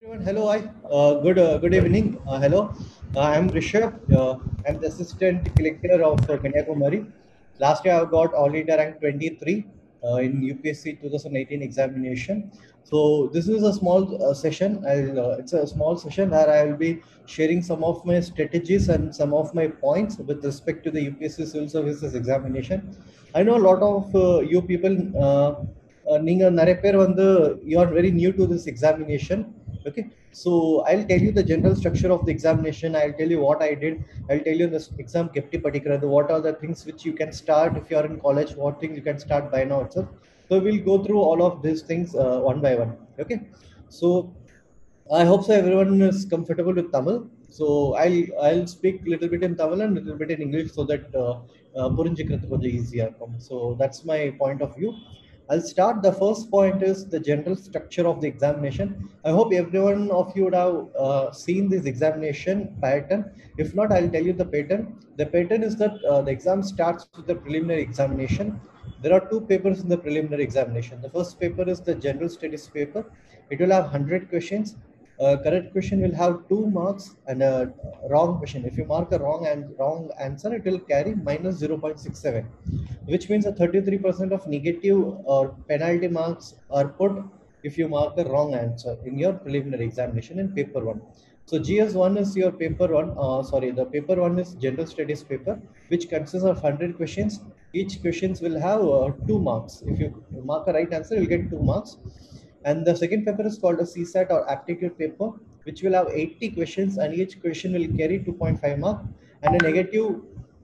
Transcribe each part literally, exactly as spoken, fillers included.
Everyone, hello, hi. Uh, good, uh, good evening. Uh, hello, uh, I'm Rishabh. Uh, I'm the assistant collector of uh, Kanyakumari. Last year, I got all India rank twenty-three uh, in U P S C twenty eighteen examination. So this is a small uh, session. I'll, uh, it's a small session where I will be sharing some of my strategies and some of my points with respect to the U P S C Civil Services examination. I know a lot of uh, you people. Uh, uh, நீங்க நிறைய பேர் வந்து you are very new to this examination. Okay, so I'll tell you the general structure of the examination. I'll tell you what I did. I'll tell you the exam kepti particular, what are the things which you can start if you are in college, what things you can start by now itself. So we'll go through all of these things uh, one by one. Okay, so I hope so everyone is comfortable with Tamil. So I'll I'll speak a little bit in Tamil and a little bit in English so that uh, uh, புரிஞ்சுக்கிறது கொஞ்சம் easier இருக்கும். So that's my point of view. I'll start. The first point is the general structure of the examination. I hope everyone of you would have uh, seen this examination pattern. If not, I'll tell you the pattern. The pattern is that uh, the exam starts with the preliminary examination. There are two papers in the preliminary examination. The first paper is the general studies paper. It will have one hundred questions. A correct question will have two marks and a wrong question. If you mark a wrong and wrong answer, it will carry minus zero point six seven, which means that thirty-three percent of negative or penalty marks are put if you mark a wrong answer in your preliminary examination in paper one. So G S one is your paper one. Uh, sorry, the paper one is general studies paper, which consists of one hundred questions. Each questions will have uh, two marks. If you mark a right answer, you'll get two marks. And the second paper is called a C SAT or aptitude paper, which will have eighty questions, and each question will carry two point five mark and a negative.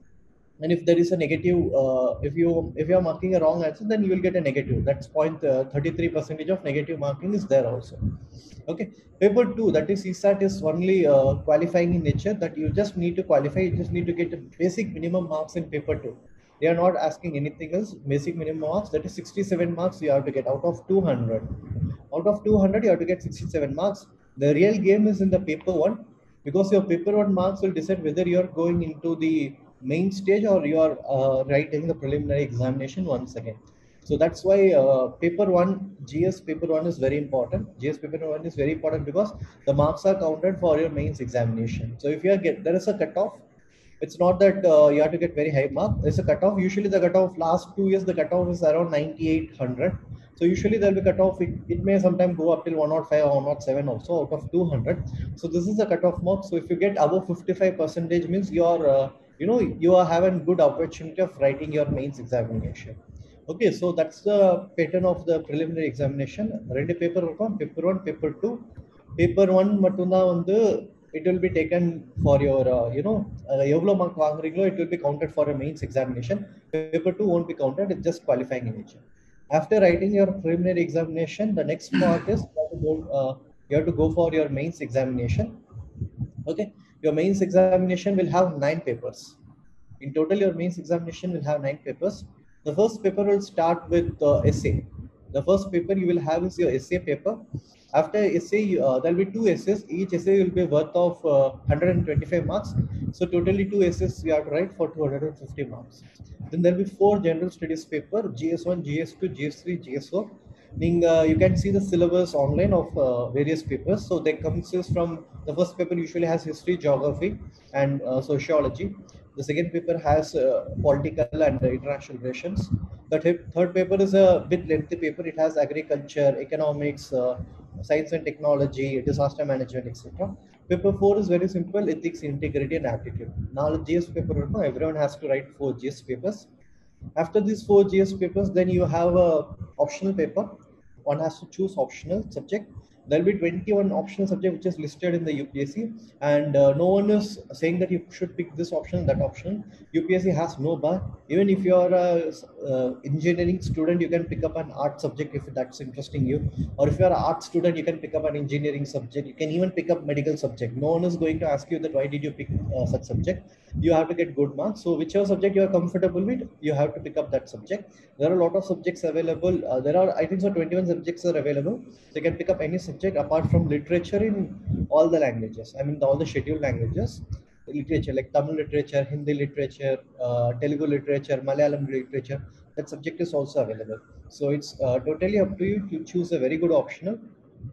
And if there is a negative, uh, if you if you are marking a wrong answer, then you will get a negative. That's point uh, thirty-three percentage of negative marking is there also. Okay, paper two, that is C SAT, is only uh, qualifying in nature, that you just need to qualify. You just need to get a basic minimum marks in paper two. They are not asking anything else. Basic minimum marks, that is sixty-seven marks you have to get out of two hundred. Out of two hundred, you have to get sixty-seven marks. The real game is in the paper one, because your paper one marks will decide whether you are going into the main stage or you are uh, writing the preliminary examination once again. So that's why uh, paper one, G S paper one is very important. G S paper one is very important because the marks are counted for your mains examination. So if you are get, there is a cutoff. It's not that uh, you have to get very high mark. There's a cutoff. Usually the cutoff last two years, the cutoff is around ninety-eight hundred. So usually there'll be cutoff. It, it may sometimes go up till one oh five or one oh seven also out of two hundred. So this is the cutoff mark. So if you get above fifty-five percentage, means you're, uh, you know, you are having good opportunity of writing your mains examination. Okay, so that's the pattern of the preliminary examination. Ready paper one, paper one, paper two. Paper one மட்டும்தான் வந்து it will be taken for your, uh, you know, uh, எவ்வளோ mark வாங்குறீங்களோ, it will be counted for a mains examination. Paper two won't be counted, it's just qualifying in nature. After writing your preliminary examination, the next part is you have to go, uh, you have to go for your mains examination. Okay, your mains examination will have nine papers. In total, your mains examination will have nine papers. The first paper will start with uh, essay. The first paper you will have is your essay paper. After essay, uh, there will be two essays. Each essay will be worth of uh, one hundred twenty-five marks. So totally two essays you have to write for two hundred fifty marks. Then there will be four general studies paper: G S one, G S two, G S three, G S four. Uh, you can see the syllabus online of uh, various papers. So they consist from, the first paper usually has history, geography, and uh, sociology. The second paper has uh, political and uh, international relations. The third paper is a bit lengthy paper. It has agriculture, economics, uh, science and technology, disaster management, et cetera. Paper four is very simple: ethics, integrity, and aptitude. Now, G S paper, everyone has to write four G S papers. After these four G S papers, then you have a optional paper. One has to choose optional subject. There'll be twenty-one optional subject which is listed in the U P S C, and uh, no one is saying that you should pick this option, that option. U P S C has no bar. Even if you are a uh, engineering student, you can pick up an art subject if that's interesting you. Or if you are an art student, you can pick up an engineering subject. You can even pick up medical subject. No one is going to ask you that why did you pick uh, such subject. You have to get good marks. So whichever subject you are comfortable with, you have to pick up that subject. There are a lot of subjects available. Uh, there are, I think, so twenty-one subjects are available. So you can pick up any subject apart from literature in all the languages. I mean, all the scheduled languages. Literature like Tamil literature, Hindi literature, uh, Telugu literature, Malayalam literature. That subject is also available. So it's uh, totally up to you to choose a very good optional.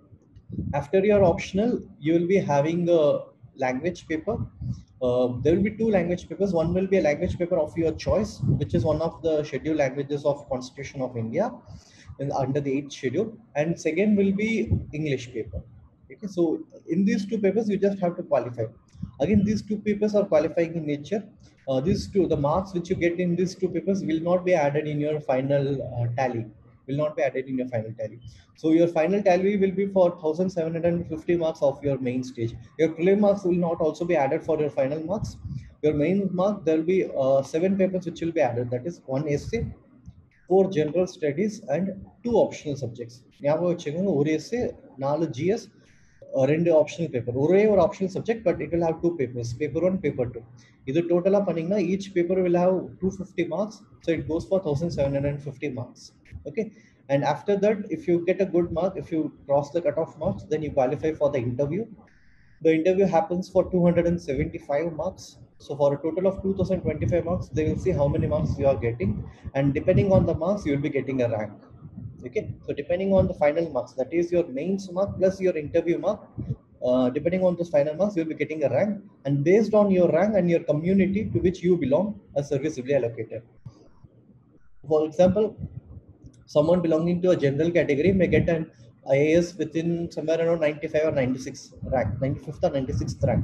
After your optional, you will be having a language paper. Uh, there will be two language papers. One will be a language paper of your choice, which is one of the scheduled languages of Constitution of India, in, under the eighth schedule. And second will be English paper. Okay, so in these two papers, you just have to qualify. Again, these two papers are qualifying in nature. Uh, these two, the marks which you get in these two papers will not be added in your final uh, tally. Will not be added in your final tally. So your final tally will be for one thousand seven hundred fifty marks of your main stage. Your prelim marks will not also be added for your final marks. Your main mark, there will be uh, seven papers which will be added. That is one essay, four general studies, and two optional subjects. ஞாபகம் வச்சுக்கோங்க, ஒரு essay, நாலு G S, ரெண்டு optional paper. ஒரே ஒரு optional subject, but it will have two papers, paper one, paper two. இது டோட்டலாக பண்ணீங்கன்னா each paper will have two fifty marks. So it goes for thousand seven hundred fifty marks. Okay, and after that, if you get a good mark, if you cross the cutoff marks, then you qualify for the interview. The interview happens for two hundred seventy-five marks. So for a total of two thousand twenty-five marks, they will see how many marks you are getting, and depending on the marks, you will be getting a rank. Okay, so depending on the final marks, that is your mains mark plus your interview mark, uh, depending on those final marks, you will be getting a rank, and based on your rank and your community to which you belong, a service will be allocated. For example, someone belonging to a general category may get an I A S within somewhere around ninety-five or ninety-six rank, ninety-fifth or ninety-sixth rank.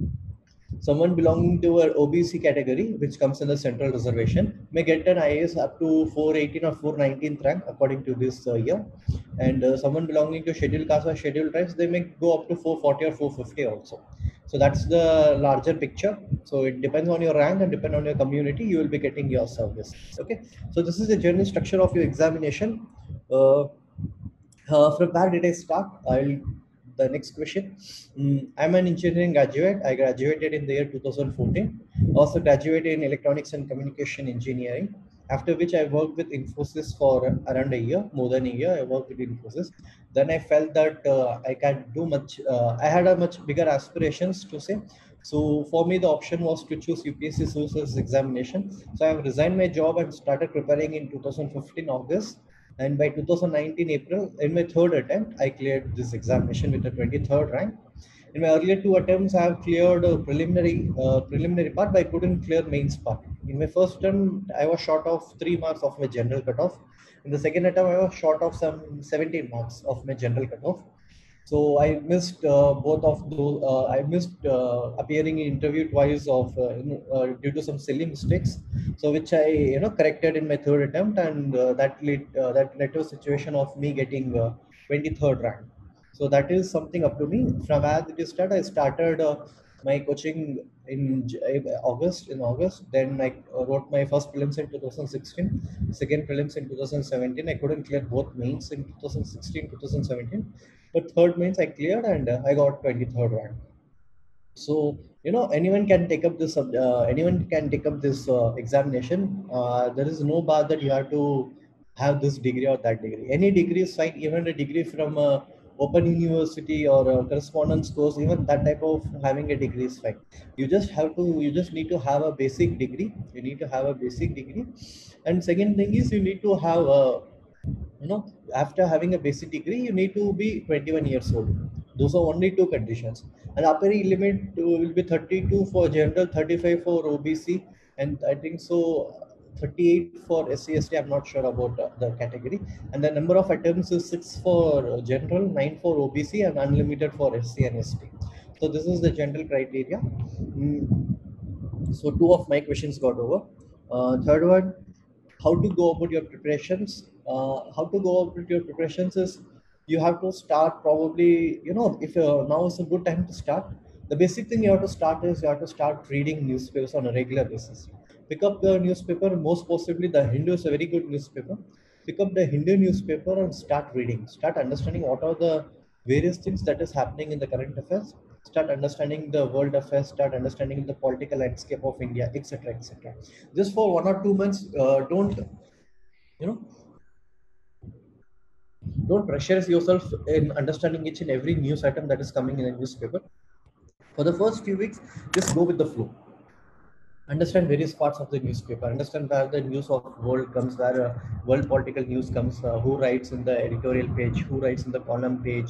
Someone belonging to an O B C category, which comes in the central reservation, may get an I A S up to four eighteen or four nineteenth rank according to this uh, year. And uh, someone belonging to scheduled caste or scheduled tribes, they may go up to four forty or four fifty also. So that's the larger picture. So it depends on your rank and depend on your community, you will be getting your service. Okay, so this is the general structure of your examination. Uh, uh, from where did I start? I'll the next question. Mm, I'm an engineering graduate. I graduated in the year two thousand fourteen. Also graduated in electronics and communication engineering. After which I worked with Infosys for around a year, more than a year. I worked with Infosys. Then I felt that uh, I can do much. Uh, I had a much bigger aspirations to say. So for me, the option was to choose U P S C Civil Service examination. So I have resigned my job and started preparing in two thousand fifteen August. And by two thousand nineteen April, in my third attempt, I cleared this examination with a twenty-third rank. In my earlier two attempts, I have cleared a preliminary uh, preliminary part, but I couldn't clear mains part. In my first attempt, I was short of three marks of my general cutoff. In the second attempt, I was short of some seventeen marks of my general cutoff. So I missed uh, both of those. Uh, I missed uh, appearing in interview twice of uh, you know, uh, due to some silly mistakes. So which I you know corrected in my third attempt, and uh, that led uh, that led to a situation of me getting uh, twenty-third rank. So that is something up to me. From as it is start, I started uh, my coaching in J- August. In August, then I uh, wrote my first prelims in two thousand sixteen, second prelims in two thousand seventeen. I couldn't clear both mains in two thousand sixteen, two thousand seventeen, but third mains I cleared, and uh, I got twenty-third rank. So you know anyone can take up this. Uh, anyone can take up this uh, examination. Uh, there is no bar that you have to have this degree or that degree. Any degree is fine. Even a degree from a open university or a correspondence course, even that type of having a degree is fine. You just have to. You just need to have a basic degree. You need to have a basic degree. And second thing is you need to have a you know after having a basic degree you need to be twenty-one years old. Those are only two conditions. And upper limit to- will be thirty-two for general, thirty-five for O B C, and I think so thirty-eight for S C S T. I'm not sure about uh, the category. And the number of attempts is six for uh, general, nine for O B C, and unlimited for S C and S T. So this is the general criteria. Mm, so two of my questions got over. Uh, third one, how to go about your preparations. Uh, how to go about your preparations is you have to start probably, you know, if uh, now is a good time to start. The basic thing you have to start is you have to start reading newspapers on a regular basis. Pick up the newspaper, most possibly the Hindu is a very good newspaper. Pick up the Hindu newspaper and start reading. Start understanding what are the various things that is happening in the current affairs. Start understanding the world affairs. Start understanding the political landscape of India, et cetera, et cetera. Just for one or two months, uh, don't you know don't pressure yourself in understanding each and every news item that is coming in a newspaper. For the first few weeks, just go with the flow. Understand various parts of the newspaper. Understand where the news of world comes, where uh, world political news comes, uh, who writes in the editorial page, who writes in the column page,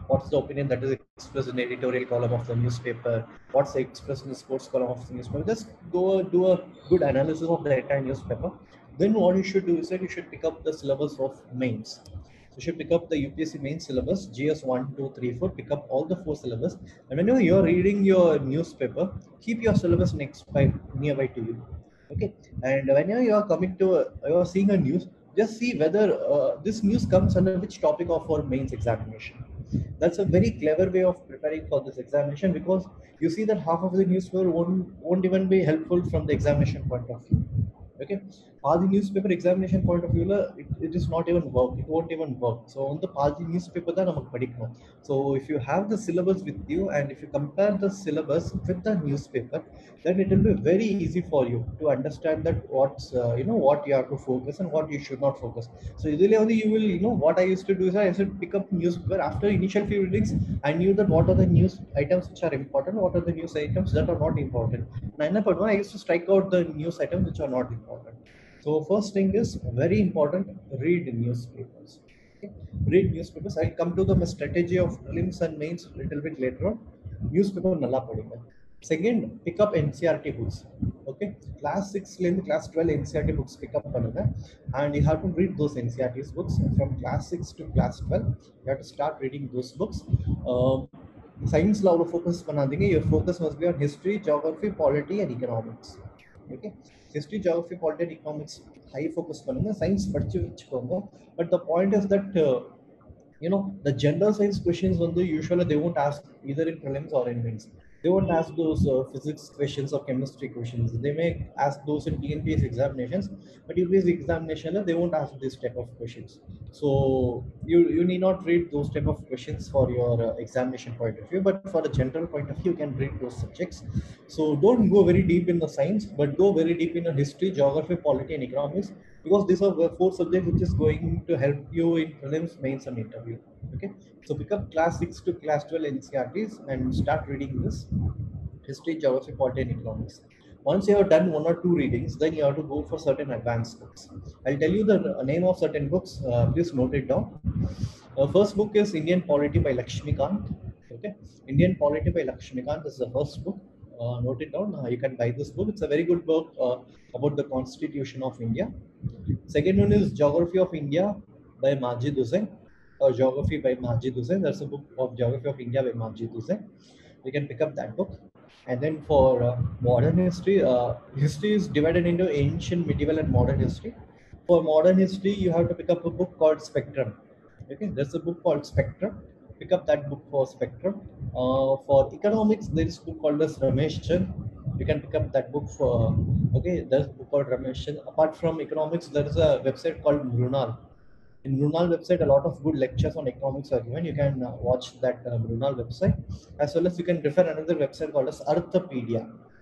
what's the opinion that is expressed in the editorial column of the newspaper, what's expressed in the sports column of the newspaper. Just go do a good analysis of the entire newspaper. Then what you should do is that you should pick up the syllabus of mains. So you should pick up the U P S C main syllabus, G S one, two, three, four. Pick up all the four syllabus, and whenever you're reading your newspaper, keep your syllabus next by nearby to you. Okay, and whenever you are coming to a, you are seeing a news, just see whether uh, this news comes under which topic of our mains examination. That's a very clever way of preparing for this examination, because you see that half of the newspaper won't, won't even be helpful from the examination point of view. Okay, Pali newspaper examination point of view, it, it is not even work. It won't even work. So on the Pali newspaper, then namak padikano. So if you have the syllabus with you, and if you compare the syllabus with the newspaper, then it will be very easy for you to understand that what's uh, you know what you have to focus and what you should not focus. So usually only you will, you know what I used to do is I used to pick up newspaper after initial few readings. I knew that what are the news items which are important, what are the news items that are not important. And I used to strike out the news items which are not important. So first thing is very important, read newspapers. Okay? Read newspapers. I'll come to the strategy of prelims and mains a little bit later on. Newspaper nalla padinga. Second, pick up N C R T books. Okay, class six and class twelve N C R T books pick up பண்ணுங்க, and you have to read those N C R T books from class six to class twelve. You have to start reading those books. Um, science law focus பண்ணாதீங்க. Your focus must be on history, geography, polity, and economics. Okay, history, geography, polity, and economics high focus பண்ணுங்க. Science படிச்சு வச்சுக்கோங்க. But the point is that uh, you know the general science questions on the usually they won't ask either in prelims or in mains. They won't ask those uh, physics questions or chemistry questions. They may ask those in T N P S examinations, but U P S C examination they won't ask this type of questions. So you you need not read those type of questions for your uh, examination point of view, but for a general point of view you can read those subjects. So don't go very deep in the science, but go very deep in the history, geography, polity, and economics, because these are the four subjects which is going to help you in prelims, mains, and interview. Okay, so pick up class six to class twelve N C R Ts and start reading this history, geography, polity, and economics. Once you have done one or two readings, then you have to go for certain advanced books. I'll tell you the name of certain books. Uh, please note it down. Uh, first book is Indian Polity by Lakshmikant. Okay, Indian Polity by Lakshmikant is the first book. Uh, note it down. Uh, you can buy this book. It's a very good book uh, about the Constitution of India. Second one is Geography of India by Majid Hussain, or Geography by Majid Hussain. That's a book of Geography of India by Majid Hussain. You can pick up that book. And then for uh, modern history, uh, history is divided into ancient, medieval, and modern history. For modern history, you have to pick up a book called Spectrum. Okay, there's a book called Spectrum. Pick up that book for Spectrum. Uh, for economics, there is a book called as Ramesh Chand. You can pick up that book for, okay, there's a book called Ramesh Chand. Apart from economics, there is a website called Brunal. In Brunal website, a lot of good lectures on economics are given. You can uh, watch that uh, Brunal website, as well as you can refer another website called as Arthapedia.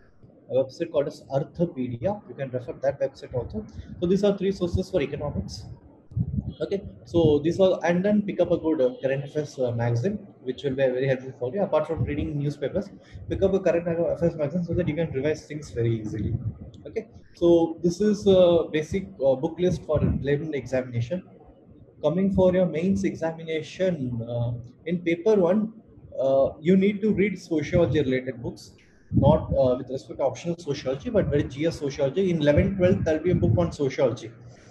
A website called as Arthapedia. You can refer that website also. So these are three sources for economics. Okay, so these are, and then pick up a good uh, current affairs uh, magazine, which will be very helpful for you. Apart from reading newspapers, pick up a current affairs magazine so that you can revise things very easily. Okay, so this is a basic uh, book list for preliminary examination. Coming for your mains examination, uh, in paper one, uh, you need to read sociology related books, not uh, with respect to optional sociology, but very G S sociology. In eleventh, twelfth, there'll be a book on sociology.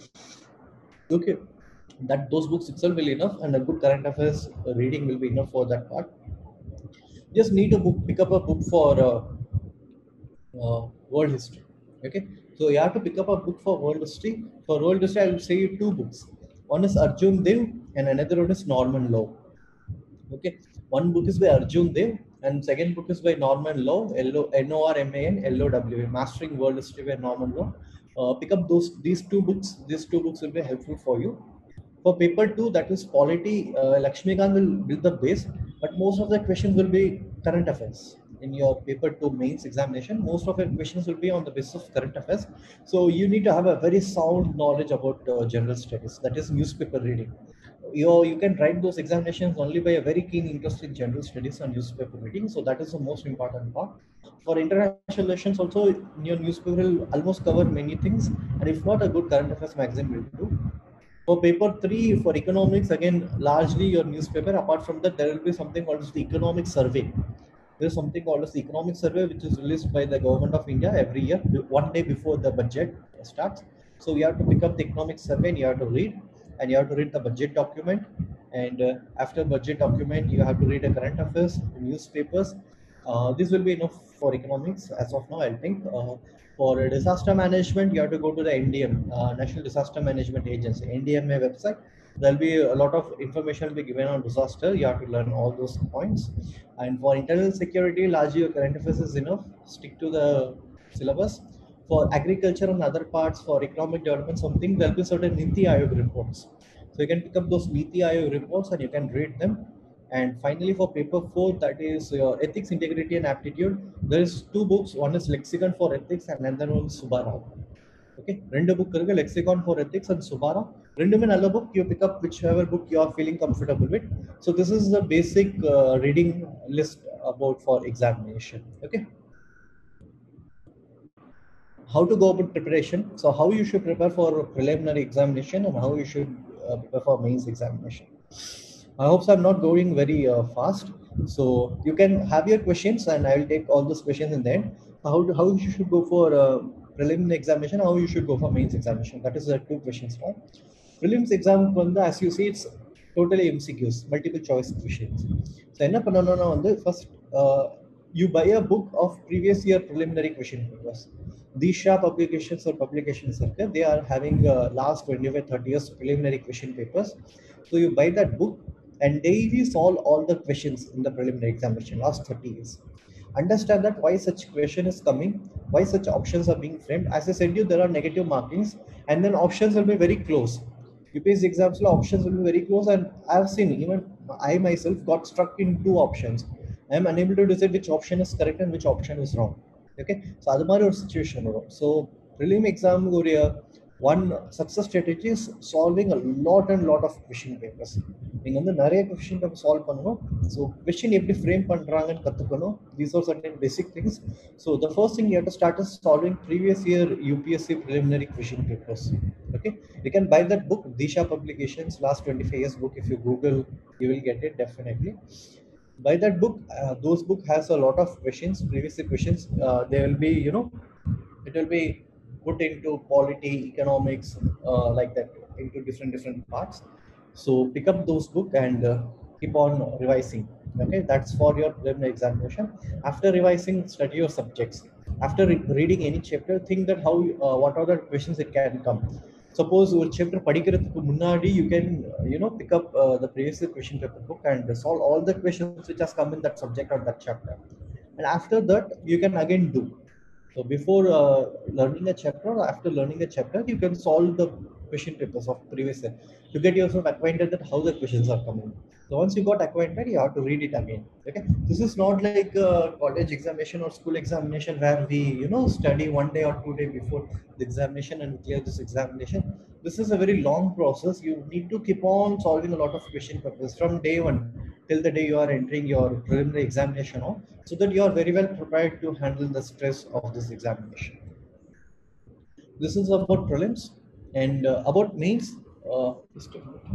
Okay, that those books itself will be enough, and a good current affairs reading will be enough for that part. Just need a book, pick up a book for uh, uh, world history. Okay, so you have to pick up a book for world history. For world history, I will say you two books. One is Arjun Dev, and another one is Norman Law. Okay, one book is by Arjun Dev, and second book is by Norman Law, N O R M A N L O W A, Mastering World History by Norman Law. Uh, pick up those these two books. These two books will be helpful for you. For paper two, that is polity, uh, Lakshmikant will build the base, but most of the questions will be current affairs. In your paper two mains examination, most of your questions will be on the basis of current affairs. So you need to have a very sound knowledge about uh, general studies, that is newspaper reading. You, you can write those examinations only by a very keen interest in general studies and newspaper reading. So that is the most important part. For international relations also, your newspaper will almost cover many things, and if not, a good current affairs magazine will do. For paper three, for economics, again, largely your newspaper. Apart from that, there will be something called as the economic survey. There is something called as the economic survey, which is released by the government of India every year, one day before the budget starts. So you have to pick up the economic survey and you have to read, and you have to read the budget document. And uh, after budget document, you have to read the current affairs, newspapers. Uh, this will be enough for economics as of now, I think. Uh, for disaster management, you have to go to the N D M, uh, National Disaster Management Agency, N D M A website. There'll be a lot of information will be given on disaster. You have to learn all those points. And for internal security, largely your current affairs is enough. Stick to the syllabus. For agriculture and other parts, for economic development, something there'll be certain Niti Aayog reports. So you can pick up those Niti Aayog reports and you can read them. And finally, for paper four, that is your ethics, integrity, and aptitude. There is two books. One is Lexicon for Ethics, and another one is Subbarao. Okay, ரெண்டு book இருக்கு, Lexicon for Ethics and Subara. ரெண்டுமே நல்ல book. You pick up whichever book you are feeling comfortable with. So this is the basic uh, reading list about for examination. Okay. How to go about preparation? So how you should prepare for preliminary examination and how you should uh, prepare for mains examination. I hope so I'm not going very uh, fast. So you can have your questions and I will take all those questions in the end. How, do, how you should go for uh, preliminary examination, how you should go for mains examination. That is the two questions. Right? Prelims exam, as you see, it's totally M C Qs, multiple choice questions. So enna pannanona vandu first uh, you buy a book of previous year preliminary question papers. These Shah publications or publications circle, they are having uh, last twenty-five thirty years preliminary question papers. So you buy that book and daily solve all the questions in the preliminary examination last thirty years. Understand that why such question is coming, why such options are being framed. As I said you, there are negative markings and then options will be very close. U P S C exams options will be very close, and I've seen even I myself got stuck in two options. I am unable to decide which option is correct and which option is wrong. Okay, so அது மாதிரி ஒரு situation வரும். So prelim exam உடைய one success strategy is solving a lot and lot of question papers. நீங்க வந்து நிறைய question paper solve பண்ணணும். So question எப்படி frame பண்றாங்கன்னு கத்துக்கணும். These are certain basic things. So the first thing you have to start is solving previous year U P S C preliminary question papers. Okay, you can buy that book, Disha Publications, last twenty-five years book. If you Google, you will get it definitely. Buy that book. Uh, those book has a lot of questions, previous questions. Uh, they will be, you know, it will be put into polity, economics, uh, like that, into different different parts. So pick up those book and uh, keep on revising. Okay, that's for your preliminary examination. After revising, study your subjects. After re- reading any chapter, think that how uh, what are the questions it can come. Suppose ஒரு chapter படிக்கிறதுக்கு முன்னாடி you can uh, you know pick up uh, the previous question paper book and solve all the questions which has come in that subject or that chapter. And after that, you can again do. So before uh, learning a chapter or after learning a chapter, you can solve the question papers of previous year to get yourself acquainted with how the questions are coming. So once you got acquainted, you have to read it again. Okay, this is not like a college examination or school examination where we, you know, study one day or two day before the examination and clear this examination. This is a very long process. You need to keep on solving a lot of question papers from day one till the day you are entering your preliminary examination, no? So that you are very well prepared to handle the stress of this examination. This is about prelims. And uh, about mains, uh, just a minute.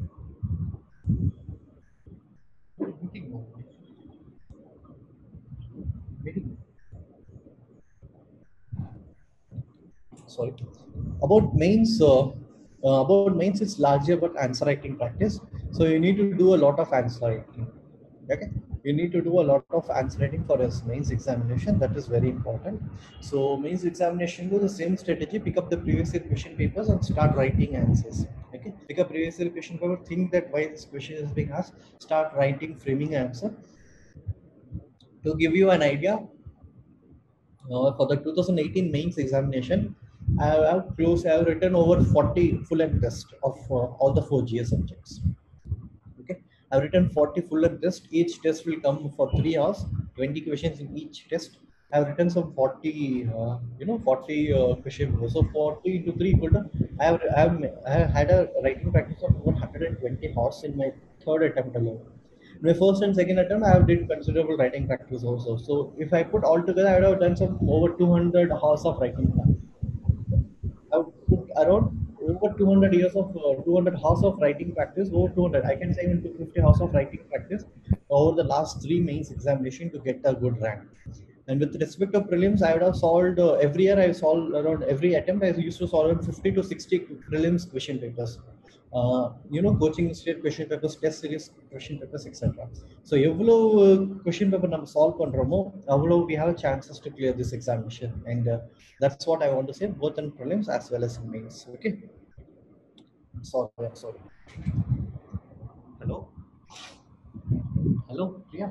Sorry. About mains, uh, uh, about mains, it's largely about answer writing practice. So you need to do a lot of answer writing. Okay, you need to do a lot of answer writing for a mains examination. That is very important. So mains examination, do the same strategy. Pick up the previous year question papers and start writing answers. Okay, pick up previous year question paper, think that why this question is being asked, start writing framing answer. To give you an idea, uh, for the two thousand eighteen mains examination, I have close I have written over forty full and test of uh, all the four G S subjects. Okay, I've written forty full and test. Each test will come for three hours, twenty questions in each test. I've written some forty, uh, you know, forty uh, questions. So forty into three equal to, I have, I have, I have had a writing practice of one hundred twenty hours in my third attempt alone. In my first and second attempt, I have did considerable writing practice also. So if I put all together, I would have done some over two hundred hours of writing practice. I would put around over two hundred years of uh, two hundred hours of writing practice, over two hundred, I can say even two hundred fifty hours of writing practice over the last three mains examination to get a good rank. And with respect to prelims, I would have solved uh, every year. I solved around every attempt. I used to solve around fifty to sixty prelims question papers. Uh, you know, coaching state question papers, test series question papers, et cetera. So, எவ்வளோ question paper நம்ம solve பண்றோமோ, அவ்வளோ we have chances to clear this examination, and uh, that's what I want to say, both in prelims as well as in mains. Okay. Sorry, I'm sorry. Hello. Hello, Priya.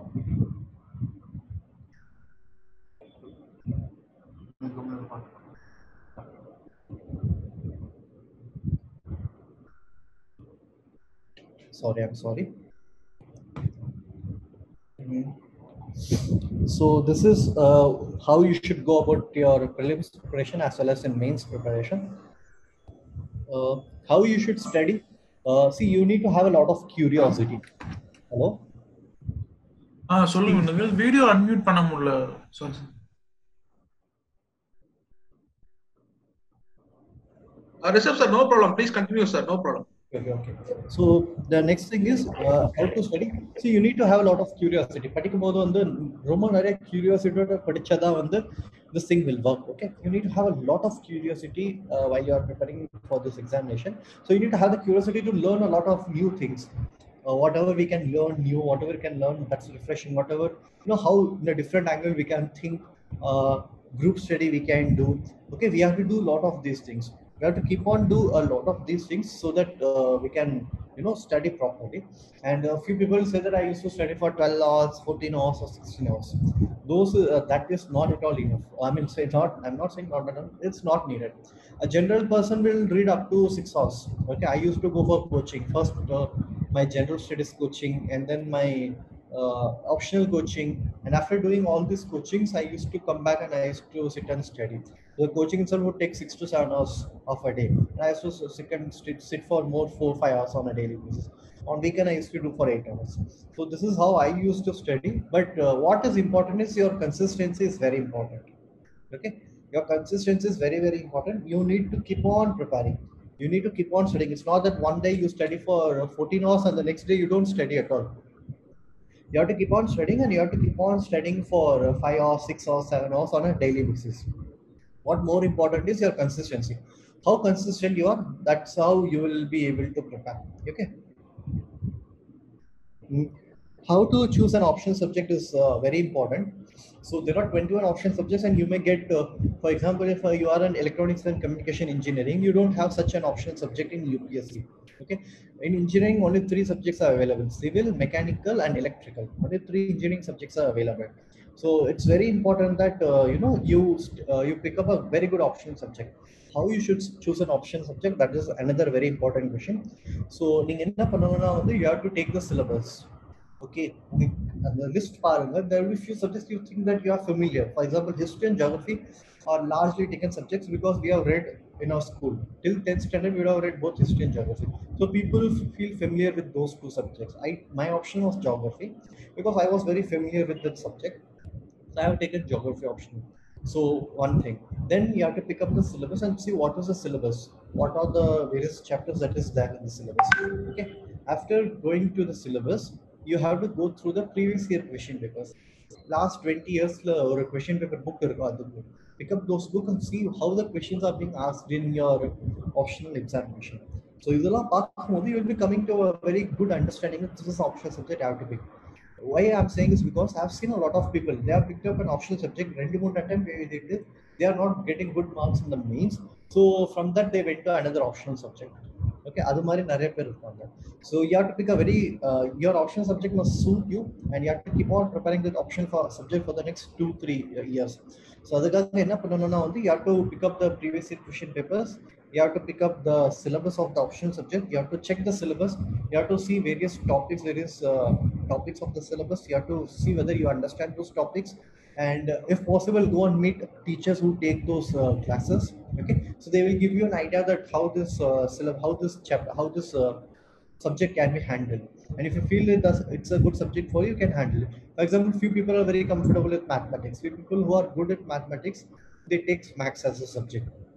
Sorry, I'm sorry. Mhm. So this is uh, how you should go about your prelims preparation as well as in mains preparation. Uh, how you should study. Uh, see, you need to have a lot of curiosity. Hello. ஆ சொல்லுங்க See, நீங்கள் video unmute பண்ண முடியல sir. Rishabh sir, no problem, please continue sir, no problem. okay, okay. So the next thing is uh, how to study. See, you need to have a lot of curiosity. படிக்கும்போது வந்து ரொம்ப நிறைய curiosity படிச்சாதா வந்து this thing will work. Okay, you need to have a lot of curiosity uh, while you are preparing for this examination. So you need to have the curiosity to learn a lot of new things. Uh, whatever we can learn new, whatever we can learn that's refreshing, whatever, you know, how in a different angle we can think, uh, group study we can do. Okay, we have to do a lot of these things. We have to keep on do a lot of these things so that uh, we can, you know, study properly. And a few people say that I used to study for twelve hours, fourteen hours, or sixteen hours. Those uh, that is not at all enough. I mean, say not, I'm not saying not enough, it's not needed. A general person will read up to six hours. Okay, I used to go for coaching first, uh, my general studies coaching, and then my uh, optional coaching. And after doing all these coachings, I used to come back and I used to sit and study. The coaching itself would take six to seven hours of a day. And I used to sit and sit, sit for more four five hours on a daily basis. On weekend, I used to do for eight hours. So this is how I used to study. But uh, what is important is your consistency is very important. Okay, your consistency is very very important. You need to keep on preparing. You need to keep on studying. It's not that one day you study for uh, fourteen hours and the next day you don't study at all. You have to keep on studying, and you have to keep on studying for uh, five hours, six hours, seven hours on a daily basis. What more important is your consistency. How consistent you are, that's how you will be able to prepare. Okay. Mm. How to choose an option subject is uh, very important. So there are twenty-one option subjects, and you may get, uh, for example, if uh, you are an electronics and communication engineering, you don't have such an option subject in U P S C. Okay, in engineering, only three subjects are available: civil, mechanical, and electrical. Only three engineering subjects are available. So it's very important that uh, you know you uh, you pick up a very good option subject. How you should choose an option subject, that is another very important question. So நீங்க என்ன பண்ணணும்னா வந்து you have to take the syllabus. Okay, the list பாருங்க, there will be few subjects you think that you are familiar. For example, history and geography are largely taken subjects because we have read in our school. Till tenth standard, we have read both history and geography. So people feel familiar with those two subjects. I My option was geography because I was very familiar with that subject. So I have taken geography option. So one thing. Then you have to pick up the syllabus and see what is the syllabus. What are the various chapters that is there in the syllabus. Okay. After going to the syllabus, you have to go through the previous year question papers. Last twenty years or a question paper book இருக்கும் the book. Pick up those books and see how the questions are being asked in your optional examination. So இதெல்லாம் பார்க்கும்போது you will be coming to a very good understanding that this is optional subject I have to pick. Why I'm saying is because I've seen a lot of people, they have picked up an optional subject, ரெண்டு மூணு attempt எழுதிட்டு they are not getting good marks in the mains. So from that they went to another optional subject. Okay, அது மாதிரி நிறைய பேர் இருப்பாங்க. So you have to pick a very uh, your optional subject must suit you, and you have to keep on preparing that option for subject for the next two three years. So அதுக்காக என்ன பண்ணணும்னா வந்து you have to pick up the previous year question papers. You have to pick up the syllabus of the optional subject. You have to check the syllabus. You have to see various topics, various uh, topics of the syllabus. You have to see whether you understand those topics, and uh, if possible, go and meet teachers who take those uh, classes. Okay, so they will give you an idea that how this uh, syllabus, how this chapter, how this uh, subject can be handled. And if you feel it does, it's a good subject for you, you can handle it. For example, few people are very comfortable with mathematics. Few people who are good at mathematics, they take maths as a subject.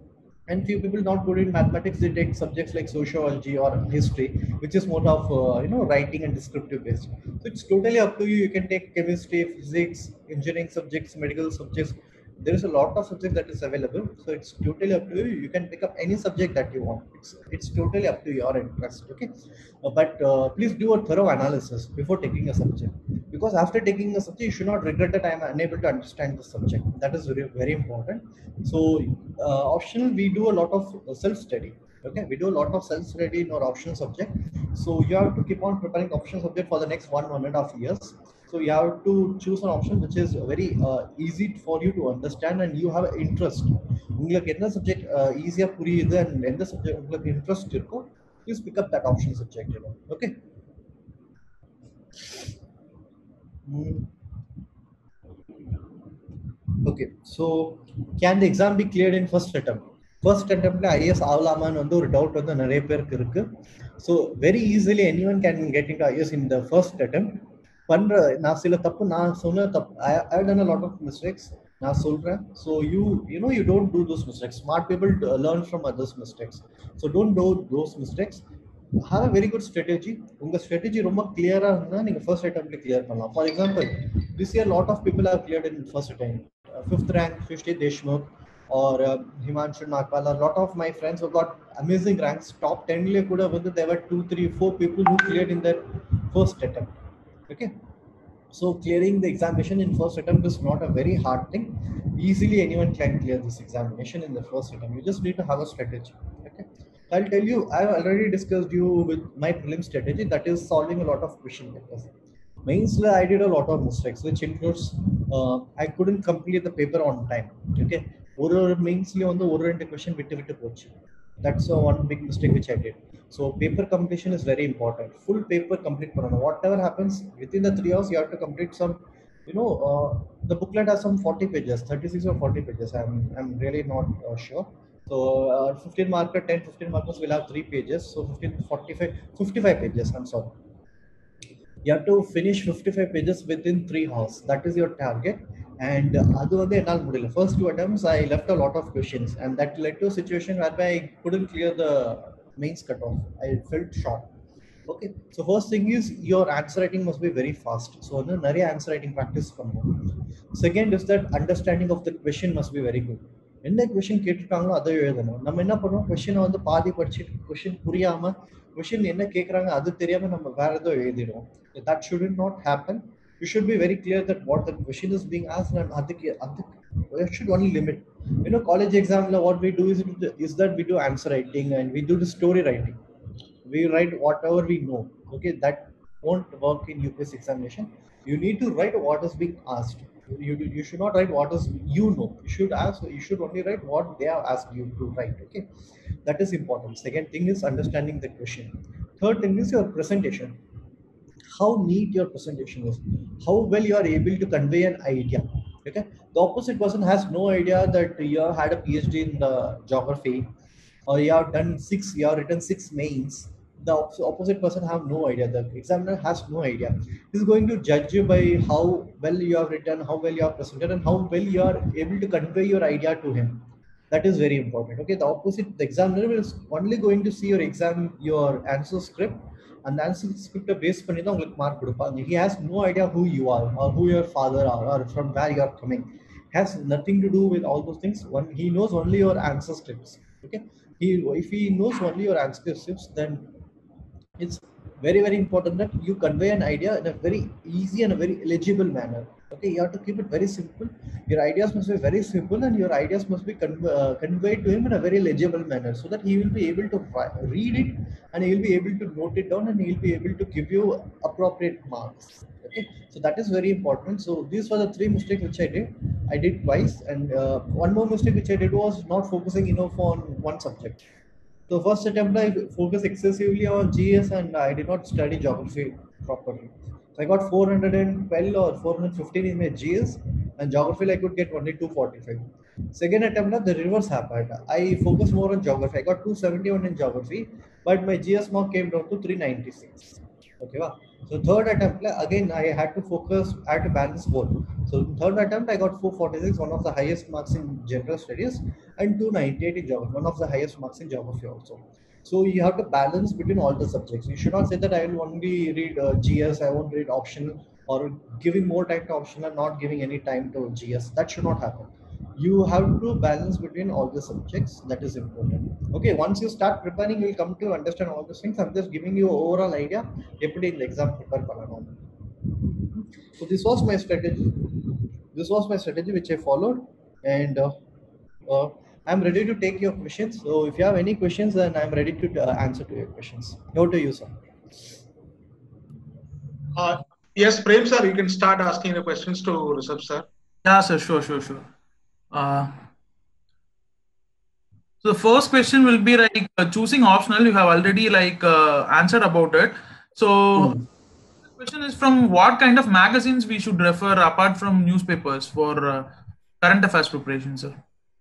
And few people not good in mathematics, they take subjects like sociology or history, which is more of uh, you know writing and descriptive based. So it's totally up to you. You can take chemistry, physics, engineering subjects, medical subjects. There is a lot of subjects that is available, so it's totally up to you. You can pick up any subject that you want. It's it's totally up to your interest. Okay. Uh, but uh, please do a thorough analysis before taking a subject, because after taking a subject you should not regret that I am unable to understand the subject. That is very very important. So uh, optional, we do a lot of uh, self study. Okay, we do a lot of self study in our optional subject. So you have to keep on preparing optional subject for the next one one and a half years. So you have to choose an option which is very uh, easy for you to understand and you have interest. உங்களுக்கு என்ன subject ஈஸியா புரியுது and எந்த subject உங்களுக்கு interest இருக்கோ, please pick up that option subject, you know. Okay. Mm. Okay, so can the exam be cleared in first attempt? First attempt I A S ஆகலாமான்னு வந்து ஒரு doubt வந்து நிறைய பேருக்கு இருக்கு. So very easily anyone can get into I A S in the first attempt. பண்ற நான் சில தப்பு நான் சொன்ன தப்பு, I have done a lot of mistakes. நான் சொல்றேன். So you you know you don't do those mistakes. Smart people learn from others' mistakes. So don't do those mistakes. Have a very good strategy. உங்க strategy ரொம்ப clear-ஆ இருந்தா நீங்க first attempt clear பண்ணலாம். For example, this year lot of people have cleared in first attempt. Uh, fifth rank Shrishti Deshmukh or uh, Himanshu Nagpal. A lot of my friends who got amazing ranks. Top ten le kuda vandu there were two, three, four people who cleared in their first attempt. Okay. So clearing the examination in first attempt is not a very hard thing. Easily anyone can clear this examination in the first attempt. You just need to have a strategy. Okay. I'll tell you, I've already discussed you with my prelim strategy, that is solving a lot of question papers. Mains I did a lot of mistakes, which includes uh, I couldn't complete the paper on time. Okay. Or mains on the order and question vitu vitu pochu. That's uh, one big mistake which I did. So paper completion is very important. Full paper complete panana. Whatever happens within the three hours, you have to complete some. You know, uh, the booklet has some forty pages, thirty-six or forty pages. I'm I'm really not uh, sure. So uh, fifteen marker, ten, fifteen markers will have three pages. So fifteen, forty-five, fifty-five pages. I'm sorry. You have to finish fifty-five pages within three hours. That is your target. And uh, first two attempts, I left a lot of questions, and that led to a situation whereby I couldn't clear the mains cutoff. I felt short. Okay. So first thing is your answer writing must be very fast. So no answer writing practice. Second is that understanding of the question must be very good. என்ன question கேட்டுட்டாங்களோ அதை எழுதணும். நம்ம என்ன பண்ணுவோம், கொஸ்டினை வந்து பாதி படிச்சுட்டு கொஸ்டின் புரியாம கொஸ்டின் என்ன கேட்கறாங்க அது தெரியாம நம்ம வேற ஏதோ எழுதிடுவோம். That shouldn't not happen. You should be very clear that what the question is being asked, and adhik adhik it should only limit. You know, college exam what we do is is that we do answer writing and we do the story writing. We write whatever we know. Okay, that won't work in U P S C examination. You need to write what is being asked. You, you should not write what is you know. You should ask. You should only write what they have asked you to write. Okay, that is important. Second thing is understanding the question. Third thing is your presentation. How neat your presentation is. How well you are able to convey an idea. Okay, the opposite person has no idea that you have had a PhD in the geography, or you have done six. You have written six mains. The opposite person have no idea. The examiner has no idea. He's going to judge you by how well you have written, how well you have presented, and how well you are able to convey your idea to him. That is very important. Okay, the opposite, the examiner is only going to see your exam, your answer script, and the answer script based பண்ணி தான் உங்களுக்கு mark கொடுப்பாங்க. He has no idea who you are or who your father are or from where you are coming. Has nothing to do with all those things. One, he knows only your answer scripts. Okay, he if he knows only your answer scripts, then it's very very important that you convey an idea in a very easy and a very legible manner. Okay, you have to keep it very simple. Your ideas must be very simple, and your ideas must be con uh, conveyed to him in a very legible manner, so that he will be able to read it, and he will be able to note it down, and he will be able to give you appropriate marks. Okay, so that is very important. So these were the three mistakes which I did. I did twice, and uh, one more mistake which I did was not focusing enough on one subject. So first attempt I focused excessively on G S, and I did not study geography properly. So I got four hundred twelve or four hundred fifteen in my G S, and geography I could get only two forty-five. Second attempt the reverse happened. I focused more on geography. I got two seventy-one in geography, but my G S mark came down to three ninety-six. Okay, wow. So third attempt, like, again, I had to focus, I had to balance both. So third attempt, I got four forty-six, one of the highest marks in general studies, and two ninety-eight in geography, one of the highest marks in geography also. So you have to balance between all the subjects. You should not say that I will only read uh, G S, I won't read optional, or giving more time to optional, not giving any time to G S. That should not happen. You have to balance between all the subjects. That is important. Okay, once you start preparing, you'll come to understand all these things. I'm just giving you overall idea எப்படி இந்த exam prepare பண்ணணும். So this was my strategy. This was my strategy which I followed, and uh, uh, I'm ready to take your questions. So if you have any questions, then I'm ready to uh, answer to your questions. Over to you, sir. Uh, yes, Prem sir, you can start asking the questions to Rishabh sir. Yeah, sir. Sure, sure, sure. Uh, so the first question will be like uh, choosing optional. You have already like uh, answered about it. So Hmm. the question is from what kind of magazines we should refer apart from newspapers for uh, current affairs preparation, sir.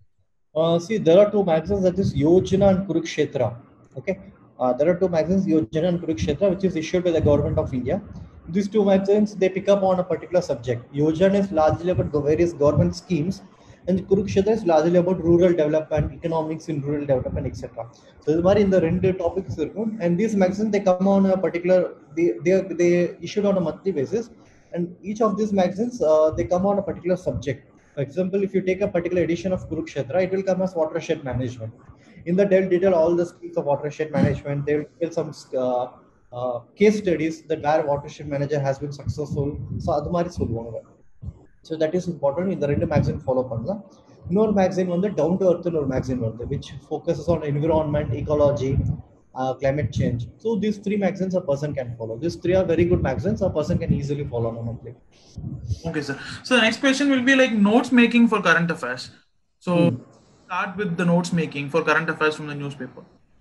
Uh, see, there are two magazines, that is Yojana and Kurukshetra. Okay, uh, there are two magazines, Yojana and Kurukshetra, which is issued by the government of India. These two magazines, they pick up on a particular subject. Yojana is largely about the various government schemes, and Kurukshetra is largely about rural development, economics in rural development, et cetera. So this மாதிரி இந்த ரெண்டு topics இருக்கும், and these magazines they come on a particular, they they they issued on a monthly basis, and each of these magazines uh, they come on a particular subject. For example, if you take a particular edition of Kurukshetra, it will come as watershed management. In the they'll detail all the skills of watershed management. They will detail some uh, uh, case studies that where watershed manager has been successful. So அது மாதிரி சொல்லுவாங்க. So that is important. இந்த ரெண்டு magazine follow பண்ணலாம். இன்னொரு magazine வந்து down to earth ஒரு magazine வருது, which focuses on environment, ecology, uh, climate change. So these three magazines a person can follow. These three are very good magazines. A person can easily follow on a monthly. Okay, sir. So the next question will be like notes making for current affairs. So Hmm. start with the notes making for current affairs from the newspaper.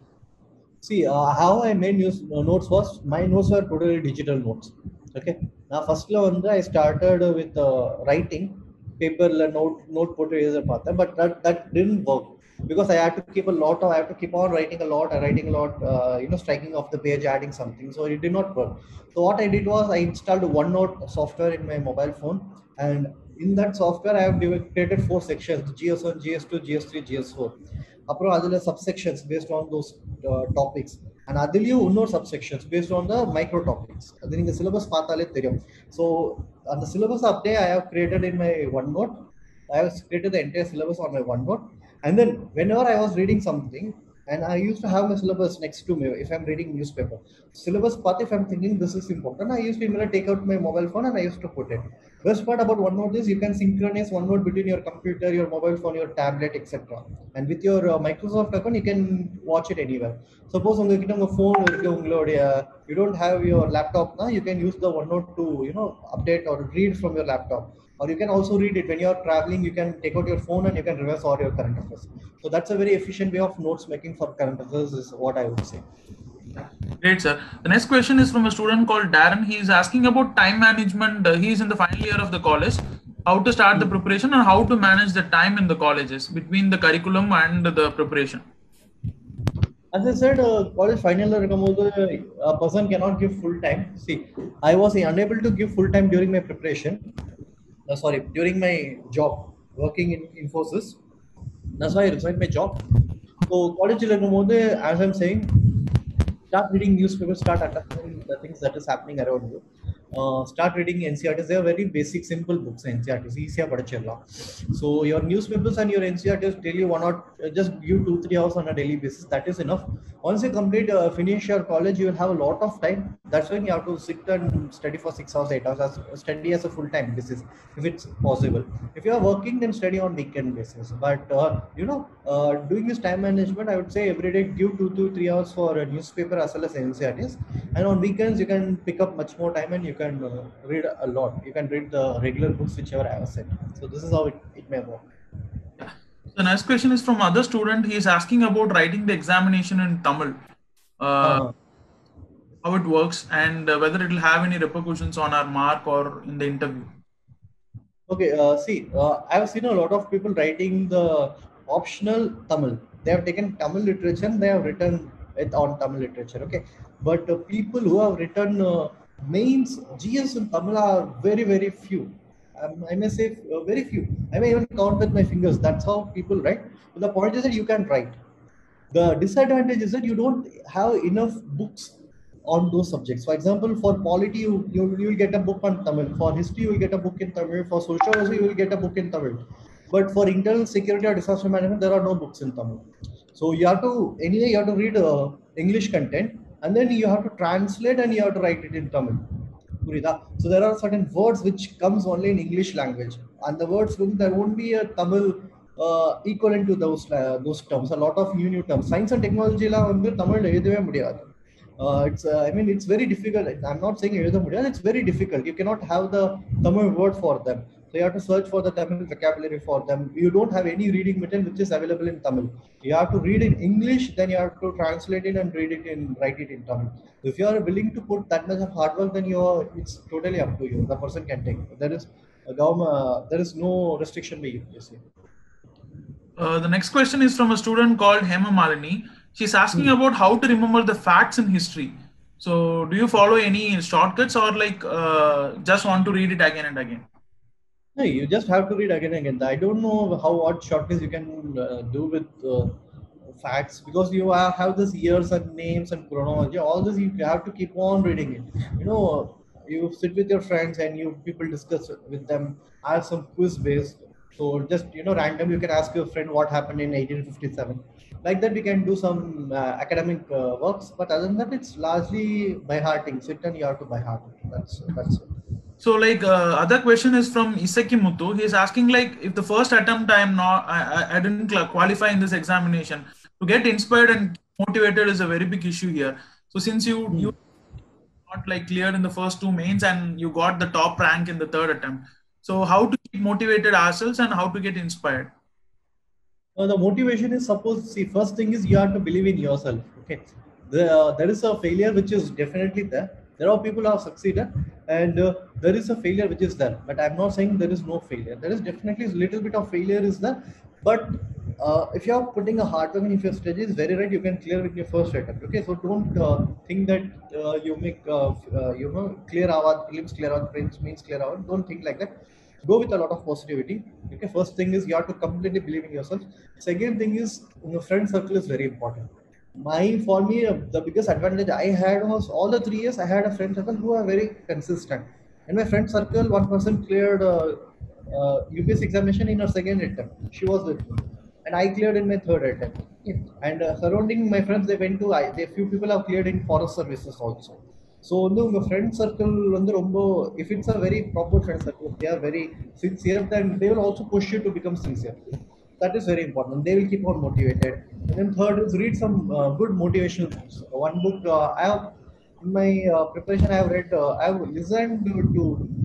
See, uh, how I made news uh, notes was, my notes were totally digital notes. Okay. Now, first one, I started with uh, writing paper note note put but that, that didn't work because I had to keep a lot of I have to keep on writing a lot, writing a lot, uh, you know, striking off the page, adding something. So it did not work. So what I did was I installed OneNote software in my mobile phone, and in that software I have created four sections: G S one, G S two, G S three, G S four. அப்புறம் அதில் subsections based on those uh, topics, and அதுலேயும் இன்னொரு subsections based on the micro topics. அது நீங்கள் syllabus பார்த்தாலே தெரியும். So அந்த syllabus அப்படியே I have created in my OneNote. I have created the entire syllabus on my OneNote, and then whenever I was reading something, and I used to have my syllabus next to me if I'm reading newspaper. Syllabus path, if I'm thinking this is important, I used to immediately take out my mobile phone and I used to put it. Best part about OneNote is you can synchronize OneNote between your computer, your mobile phone, your tablet, et cetera. And with your uh, Microsoft account, you can watch it anywhere. Suppose உங்ககிட்ட உங்க phone இருக்கு, உங்களுடைய you don't have your laptop now, you can use the OneNote to, you know, update or read from your laptop. Or you can also read it when you're traveling. You can take out your phone and you can reverse all your current affairs. So that's a very efficient way of notes making for current affairs, is what I would say. Great, sir. The next question is from a student called Darren. He is asking about time management. Uh, he is in the final year of the college. How to start the preparation and how to manage the time in the colleges between the curriculum and the preparation. As I said, uh, college final year a person cannot give full time. See, I was unable to give full time during my preparation. Uh, sorry, during my job working in Infosys. That's why I resigned my job. So college, as I'm saying, start reading newspapers, start understanding the things that is happening around you. Uh, start reading N C R Ts. They are very basic, simple books. N C R Ts, easy padachella. So your newspapers and your N C R Ts daily one or uh, just give two three hours on a daily basis. That is enough. Once you complete uh, finish your college, you will have a lot of time. That's when you have to sit and study for six hours, eight hours. As, study as a full time basis if it's possible. If you are working, then study on weekend basis. But uh, you know, uh, doing this time management, I would say every day give two to three hours for a newspaper as well as N C R Ts. And on weekends, you can pick up much more time and you can uh, read a lot. You can read the regular books whichever I have said. So this is how it, it may work. The next question is from other student. He is asking about writing the examination in Tamil. Uh, uh-huh. How it works and uh, whether it will have any repercussions on our mark or in the interview. Okay, uh, see, uh, I have seen a lot of people writing the optional Tamil. They have taken Tamil literature and they have written it on Tamil literature. Okay, but uh, people who have written uh, mains G S in Tamil are very, very few. Um, I may say uh, very few. I may even count with my fingers. That's how people write. But the point is that you can write. The disadvantage is that you don't have enough books on those subjects. For example, for polity, you, you, you will get a book on Tamil. For history, you will get a book in Tamil. For sociology, you will get a book in Tamil. But for internal security or disaster management, there are no books in Tamil. So you have to, anyway, you have to read uh, English content, and then you have to translate and you have to write it in Tamil. So there are certain words which comes only in English language, and the words, there won't be a Tamil uh, equivalent to those uh, those terms. A lot of new new terms. Science and technology la vandu Tamil எழுதவே முடியாது. Uh, it's uh, I mean it's very difficult. I'm not saying எழுத முடியாது. It's very difficult. You cannot have the Tamil word for them. So you have to search for the Tamil vocabulary for them. You don't have any reading material which is available in Tamil. You have to read in English, then you have to translate it and read it in write it in Tamil. If you are willing to put that much of hard work, then you are, it's totally up to you. The person can take. There is a government. Uh, there is no restriction by U P S C. Uh, the next question is from a student called Hema Malini. She's asking about how to remember the facts in history. So, do you follow any shortcuts or like uh, just want to read it again and again? No, you just have to read again and again. I don't know how what shortcuts you can uh, do with uh, facts, because you have this years and names and chronology. All this you have to keep on reading it. You know, you sit with your friends and you people discuss with them. I have some quiz based. So just, you know, random, you can ask your friend what happened in eighteen fifty-seven. Like that, we can do some uh, academic uh, works. But other than that, it's largely by hearting. Sit and you have to by heart. That's that's it. So like uh, other question is from Iseki Muthu. He is asking like, if the first attempt I am not, I, I didn't qualify in this examination, to get inspired and motivated is a very big issue here. So since you hmm. you not like cleared in the first two mains and you got the top rank in the third attempt, so how to keep motivated ourselves and how to get inspired? Uh, the motivation is, suppose, see, first thing is you have to believe in yourself. Okay, the, uh, there is a failure which is definitely there. There are people who have succeeded, and uh, there is a failure which is there. But I'm not saying there is no failure. There is definitely a little bit of failure is there. But uh, if you are putting a hard work and if your strategy is very right, you can clear with your first attempt. Okay, so don't uh, think that uh, you make uh, uh, you know clear our prelims, clear our prelims, means clear our. Don't think like that. Go with a lot of positivity. Okay, first thing is you have to completely believe in yourself. Second thing is, your friend circle is very important. My for me uh, the biggest advantage I had was, all the three years I had a friend circle who are very consistent. In my friend circle, one person cleared uh, uh, U P S C examination in her second attempt. She was with me, and I cleared in my third attempt. Okay. And uh, surrounding my friends, they went to I. They, few people have cleared in forest services also. So the friend circle, if it's a very proper friend circle, they are very sincere, then they will also push you to become sincere. That is very important. They will keep on motivated. And then third is, read some uh, good motivational books. One book uh, I have in my uh, preparation, I have read, uh, I have listened to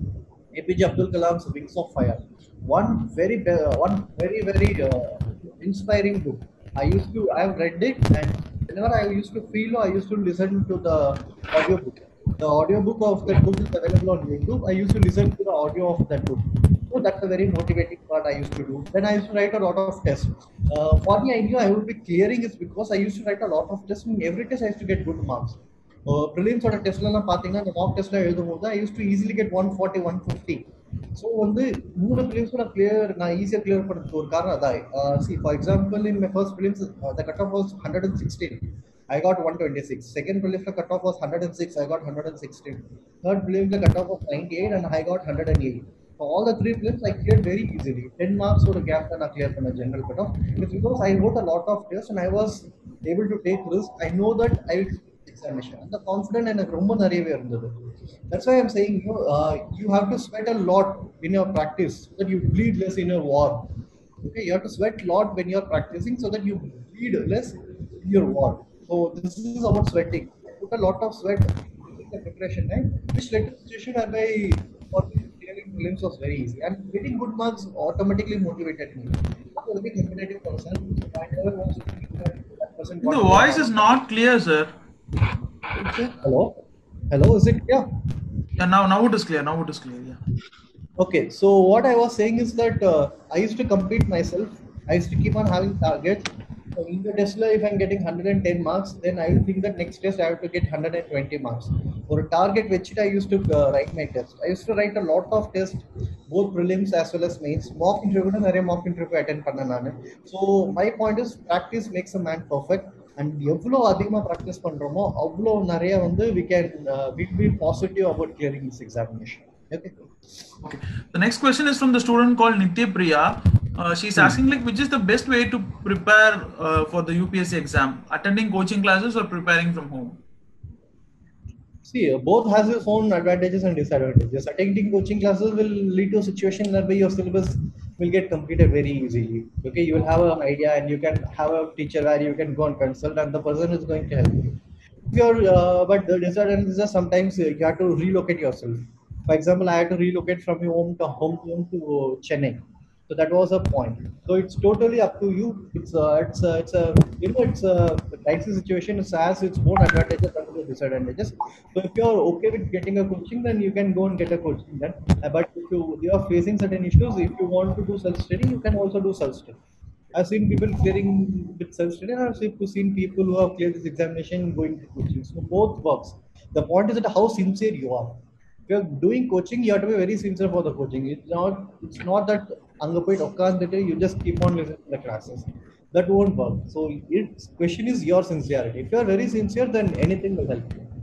A P J Abdul Kalam's Wings of Fire. One very, uh, one very, very uh, inspiring book. I used to, I have read it, and whenever I used to feel, I used to listen to the audio book. The audiobook of that book is available on YouTube. I used to listen to the audio of that book. So that's a very motivating part I used to do. Then I used to write a lot of tests. Uh, for me, I knew I would be clearing is because I used to write a lot of tests. In every test, I used to get good marks. Uh, prelims or test la pathina, the mock test la eludhumbodhu I used to easily get one forty, one fifty. So வந்து மூணு prelims la clear na easier clear பண்றதுக்கு ஒரு காரணம் அதான். Uh, see, for example, in my first prelims, uh, the cutoff was one hundred sixteen. I got one twenty-six. Second prelims the cutoff was one hundred six. I got one hundred sixteen. Third prelims the cutoff was ninety-eight, and I got one hundred eight. For all the three prelims, I cleared very easily. ten marks for a gap and I cleared from a general cutoff. It's because I wrote a lot of tests and I was able to take risk. I know that I will examination. And the confident and ரொம்ப நிறையவே இருந்தது. That's why I'm saying, you know, uh, you have to sweat a lot in your practice so that you bleed less in your war. Okay, you have to sweat a lot when you're practicing so that you bleed less in your war. So this is about sweating. I put a lot of sweat in the preparation time, which led to a situation whereby for me clearing prelims was very easy. And getting good marks automatically motivated me. I was a very competitive person. I never was that person. The voice is not clear, sir. Hello? Hello, is it clear? Yeah, now, now it is clear. Now it is clear, yeah. Okay, so what I was saying is that uh, I used to compete myself. I used to keep on having targets. in the test, if I'm getting one hundred ten marks, then I will think that next test I have to get one hundred twenty marks. For a target which I used to uh, write my test. I used to write a lot of tests, both prelims as well as mains. Mock interview and mock interview attend panna nanu. So my point is practice makes a man perfect. And எவ்வளோ அதிகமாக practice பண்ணுறோமோ அவ்வளோ நிறைய வந்து we can uh, we be positive about clearing this examination. Okay. Okay. The next question is from the student called Nitya Priya. Uh, she's asking like, which is the best way to prepare uh, for the U P S C exam? Attending coaching classes or preparing from home? See, uh, both has its own advantages and disadvantages. Attending coaching classes will lead to a situation where your syllabus will get completed very easily. Okay, you will have an idea and you can have a teacher where you can go and consult, and the person is going to help you. If you're, uh, but the disadvantages are sometimes uh, you have to relocate yourself. For example, I had to relocate from your home to home to Chennai. So that was a point. So it's totally up to you. It's a, it's a, it's a, you know, it's a dicey situation. It has its own advantages and disadvantages. So if you're okay with getting a coaching, then you can go and get a coaching then. Uh, But if you, you are facing certain issues, if you want to do self-study, you can also do self-study. I've seen people clearing with self-study, and I've seen people who have cleared this examination going to coaching. So both works. The point is that how sincere you are. If you're doing coaching, you have to be very sincere for the coaching. It's not it's not that you just keep on listening to the classes. That won't work. So its question is your sincerity. If you're very sincere, then anything will help you.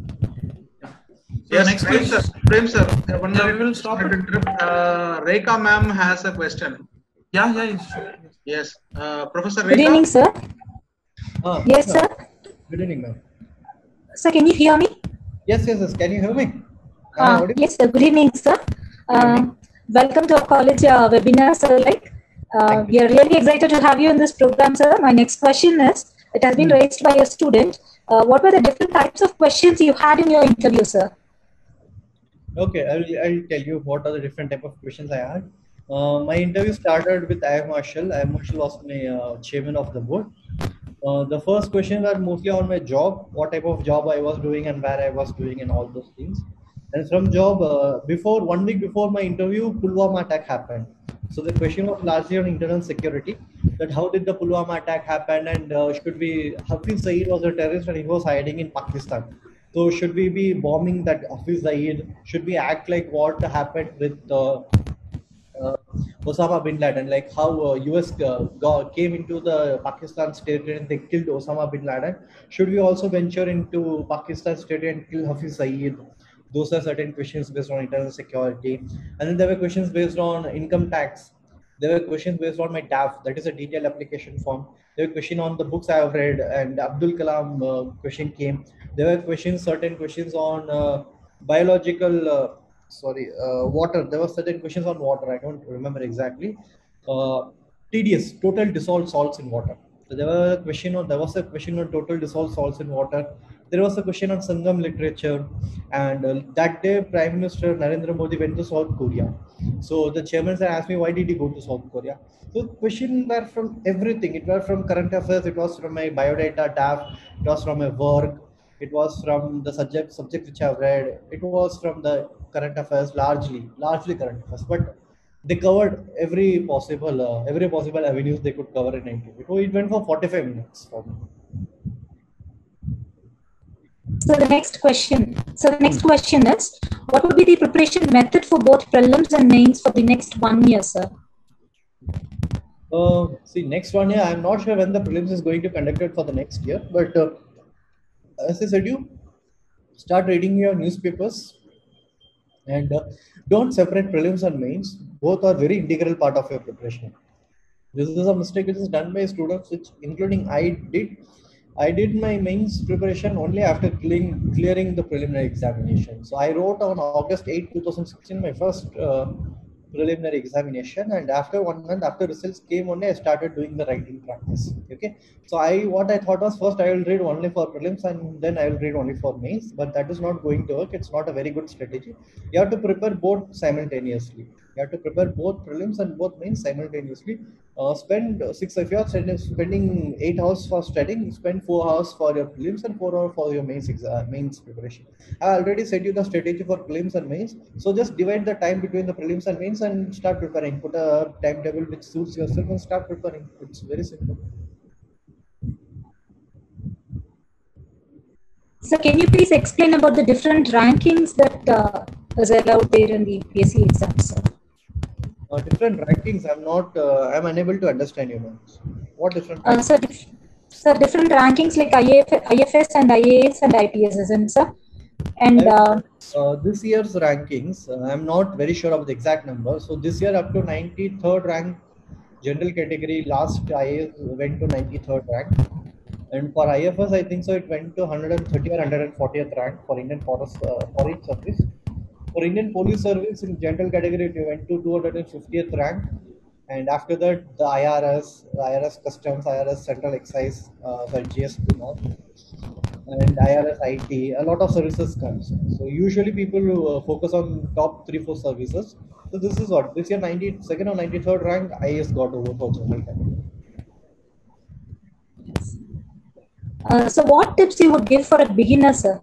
Yeah, next Prem question. sir, Prem sir, one Yeah, minute. we will stop it. Uh, Rekha ma'am has a question. Yeah, yeah, it's sure. Yes, uh, Professor Good Rekha. evening, sir. Ah, Yes, sir. Good evening, ma'am. Sir, can you hear me? Yes, yes, yes. Can you hear me? Am I Uh, audible? yes, sir. Good evening, sir. Uh, welcome to our college uh, webinar, sir. Like, uh, we are really excited to have you in this program, sir. My next question is, it has been raised by a student. Uh, what were the different types of questions you had in your interview, sir? Okay, I will I'll tell you what are the different type of questions I had. Uh, my interview started with I M Marshall. I M Marshall was my uh, chairman of the board. Uh, the first question are mostly on my job, what type of job I was doing and where I was doing and all those things. And from job, uh, before one week before my interview, Pulwama attack happened. So the question was largely on internal security, that how did the Pulwama attack happen, and uh, should we, Hafiz Saeed was a terrorist and he was hiding in Pakistan. So should we be bombing that Hafiz Saeed? Should we act like what happened with uh, uh, Osama bin Laden, like how uh, U S uh, go, came into the Pakistan territory and they killed Osama bin Laden? Should we also venture into Pakistan territory and kill Hafiz Saeed? Those are certain questions based on internal security. And then there were questions based on income tax. There were questions based on my D A F, that is a detailed application form. There were questions on the books I have read, and Abdul Kalam uh, question came. There were questions, certain questions on uh, biological. Uh, sorry, uh, water. There were certain questions on water. I don't remember exactly. Uh, T D S, total dissolved salts in water. So there were a question on there was a question on total dissolved salts in water. There was a question on Sangam literature, and uh, that day Prime Minister Narendra Modi went to South Korea. So the chairman sir asked me, why did he go to South Korea? So questions were from everything. It was from current affairs. It was from my biodata tab. It was from my work. It was from the subject subject which I've read. It was from the current affairs, largely, largely current affairs. But they covered every possible, uh, every possible avenues they could cover in an interview. So it went for forty-five minutes for me. So the next question. So the next question is, what would be the preparation method for both prelims and mains for the next one year, sir? Uh, see, next one year, I'm not sure when the prelims is going to conduct it for the next year, but uh, as I said, you start reading your newspapers and uh, don't separate prelims and mains. Both are very integral part of your preparation. This is a mistake which is done by students, which including I did. I did my mains preparation only after clearing, clearing the preliminary examination. So I wrote on August eighth, twenty sixteen, my first uh, preliminary examination, and after one month after results came only I started doing the writing practice. Okay, so I what I thought was first I will read only for prelims and then I will read only for mains, but that is not going to work. It's not a very good strategy. You have to prepare both simultaneously. You have to prepare both prelims and both mains simultaneously. Uh, spend six if you are spending eight hours for studying, spend four hours for your prelims and four hours for your mains exam, mains preparation. I already said you the strategy for prelims and mains, so just divide the time between the prelims and mains and start preparing. Put a timetable which suits yourself and start preparing. It's very simple. So can you please explain about the different rankings that uh, is allowed there in the U P S C exams? Sir? Uh, different rankings. I'm not. Uh, I'm unable to understand you, ma'am. What different Uh, rankings? so, dif- so different rankings like I F, I F S and I A S and I P S, isn't it, sir? And uh, Uh, this year's rankings, uh, I'm not very sure of the exact number. So this year up to ninety-third rank general category, last I A S went to ninety-third rank. And for I F S, I think so it went to one hundred thirty or one hundred fortieth rank for Indian Forest uh, Foreign Service. For Indian Police Service in general category, it went to two hundred fiftieth rank. And after that, the I R S, I R S Customs, I R S Central Excise, uh, sorry, G S T now, and I R S I T, a lot of services comes. So usually people uh, focus on top three, four services. So this is what this year ninety-second or ninety-third rank I A S got over for general category. uh, so what tips you would give for a beginner, sir?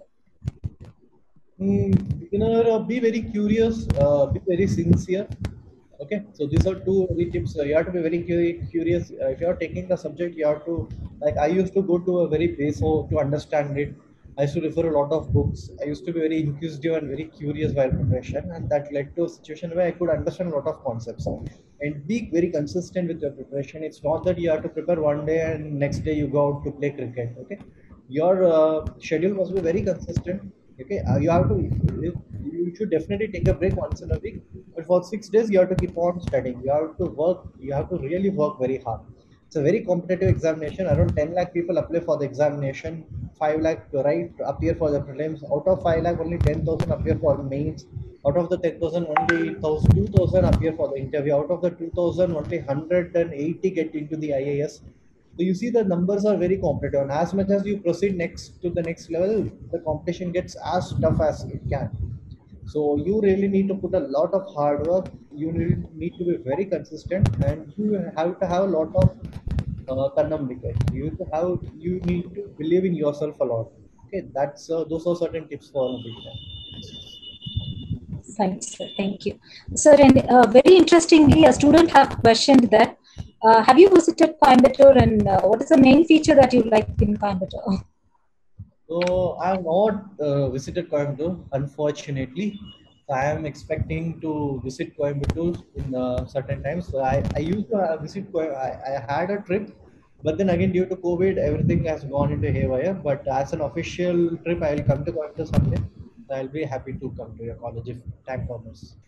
Mm, beginner, uh, be very curious, uh, be very sincere. Okay, so these are two very tips. Uh, you have to be very cu- curious. Uh, if you are taking the subject, you have to, like, I used to go to a very base so to understand it. I used to refer a lot of books. I used to be very inquisitive and very curious while preparation, and that led to a situation where I could understand a lot of concepts. And be very consistent with your preparation. It's not that you have to prepare one day and next day you go out to play cricket. Okay, your uh, schedule must be very consistent. Okay, uh, you have to. You should definitely take a break once in a week, but for six days you have to keep on studying. You have to work. You have to really work very hard. It's a very competitive examination. Around ten lakh people apply for the examination. five lakh right appear for the prelims. Out of five lakh, only ten thousand appear for mains. Out of the ten thousand, only two thousand appear for the interview. Out of the two thousand, only one hundred eighty get into the I A S. So you see the numbers are very competitive, and as much as you proceed next to the next level, the competition gets as tough as it can. So you really need to put a lot of hard work. You need, need to be very consistent, and you have to have a lot of uh, kannambika. You have to have you need to believe in yourself a lot. Okay, that's uh, those are certain tips for a beginner. Thanks, sir. Thank you. Sir, and uh, very interestingly, a student have questioned that, uh, have you visited Coimbatore, and uh, what is the main feature that you like in Coimbatore? So I have not uh, visited Coimbatore, unfortunately. So I am expecting to visit Coimbatore in uh, certain times. So I, I used to uh, visit Coimbatore. I, I had a trip, but then again due to COVID, everything has gone into haywire. But as an official trip, I will come to Coimbatore someday. So I'll be happy to come to your college if time permits.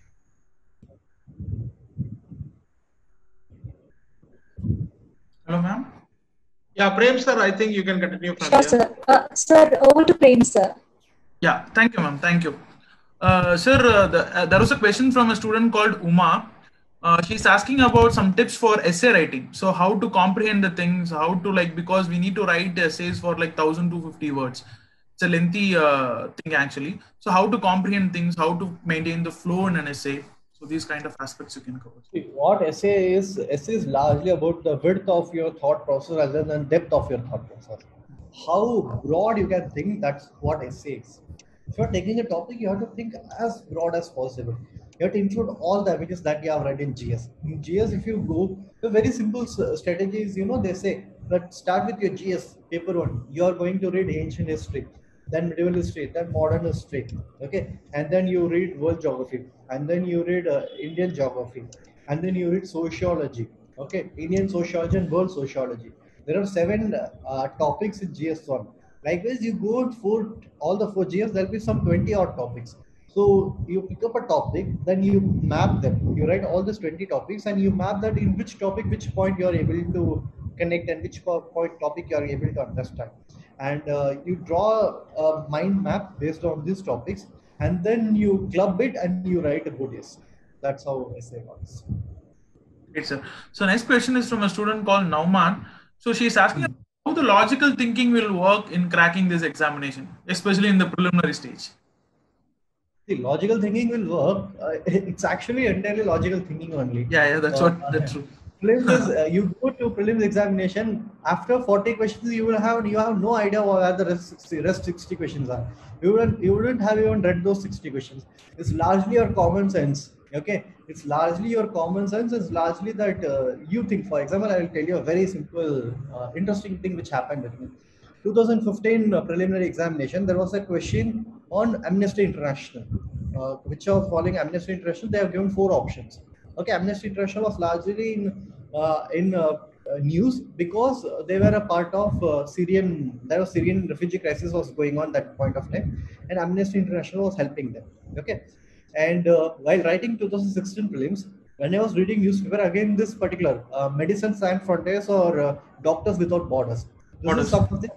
Hello, ma'am. Yeah, Prem sir, I think you can continue from Sure, here. sir. Uh, sir, over to Prem, sir. Yeah, thank you, ma'am. Thank you. Uh, sir, uh, the, uh, there was a question from a student called Uma. Uh, she's asking about some tips for essay writing. So how to comprehend the things, how to like, because we need to write essays for like one thousand two hundred fifty words. It's a lengthy uh, thing actually. So how to comprehend things, how to maintain the flow in an essay. So these kind of aspects you can cover. See, what essay is, essay is largely about the width of your thought process rather than depth of your thought process. How broad you can think, that's what essay is. If you're taking a topic, you have to think as broad as possible. You have to include all the images that you have read in G S. In G S, if you go, the very simple s- strategy is, you know, they say that start with your G S, paper one. You are going to read ancient history, then medieval history, then modern history, okay, and then you read world geography, and then you read uh, Indian geography, and then you read sociology, okay, Indian sociology and world sociology. There are seven uh, topics in G S one. Likewise, you go for all the four G S, there'll be some twenty odd topics. So you pick up a topic, then you map them. You write all these twenty topics, and you map that in which topic, which point you are able to connect, and which po- point topic you are able to understand. And uh, you draw a mind map based on these topics, and then you club it and you write a good essay. That's how essay works. Great, sir. So next question is from a student called Nauman. So she's asking how the logical thinking will work in cracking this examination, especially in the preliminary stage. The logical thinking will work. Uh, it's actually entirely logical thinking only. Yeah, yeah, that's Uh, what that's true. prelims is uh, you go to prelims examination after forty questions, you will have you have no idea where the rest sixty, rest sixty questions are. You wouldn't you wouldn't have even read those sixty questions. It's largely your common sense. Okay, it's largely your common sense. It's largely that uh, you think. For example, I will tell you a very simple, uh, interesting thing which happened with me. twenty fifteen uh, preliminary examination, there was a question on Amnesty International. Uh, which of following Amnesty International? They have given four options. Okay, Amnesty International was largely in uh, in uh, uh, news because they were a part of uh, Syrian. There was Syrian refugee crisis was going on that point of time, and Amnesty International was helping them. Okay, and uh, while writing twenty sixteen prelims, when I was reading newspaper, again this particular uh, Medicine Sans Frontiers or uh, Doctors Without Borders. This Borders. is something.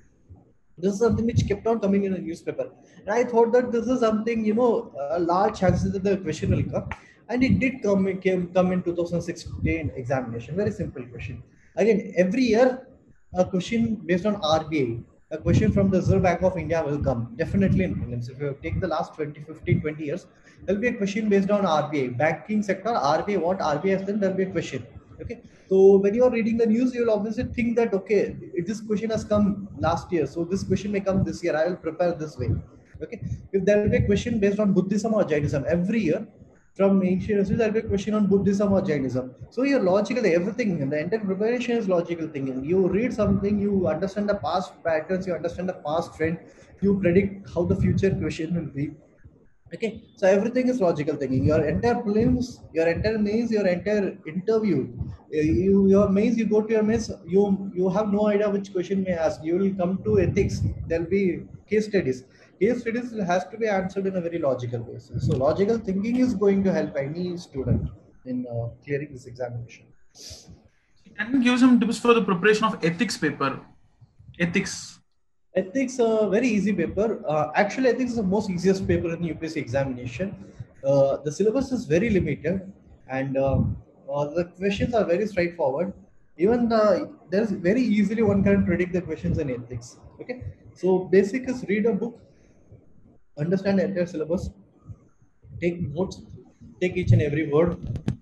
This is something which kept on coming in the newspaper, and I thought that this is something, you know, a large chances that the question will come, and it did come. It came come in twenty sixteen examination. Very simple question. Again, every year a question based on R B I, a question from the Reserve Bank of India will come definitely in prelims. If you take the last twenty, fifteen, twenty years, there will be a question based on R B I, banking sector, R B I. What R B I has done, there will be a question. Okay, so when you are reading the news, you will obviously think that, okay, this question has come last year, so this question may come this year. I will prepare this way. Okay, if there will be a question based on Buddhism or Jainism every year from ancient history, there will be a question on Buddhism or Jainism. So you're logically everything, the entire preparation is logical thinking. You read something, you understand the past patterns, you understand the past trend, you predict how the future question will be. Okay, so everything is logical thinking. Your entire prelims, your entire mains, your entire interview, uh, you your mains, you go to your mains, you you have no idea which question may ask. You will come to ethics. There will be case studies. Case studies has to be answered in a very logical basis. So logical thinking is going to help any student in uh, clearing this examination. Can you give some tips for the preparation of ethics paper? Ethics. Ethics, a uh, very easy paper. Uh, actually, ethics is the most easiest paper in the U P S C examination. Uh, the syllabus is very limited, and uh, uh, the questions are very straightforward. Even the, there's very easily one can predict the questions in ethics. Okay, so basic is read a book, understand the entire syllabus, take notes, take each and every word,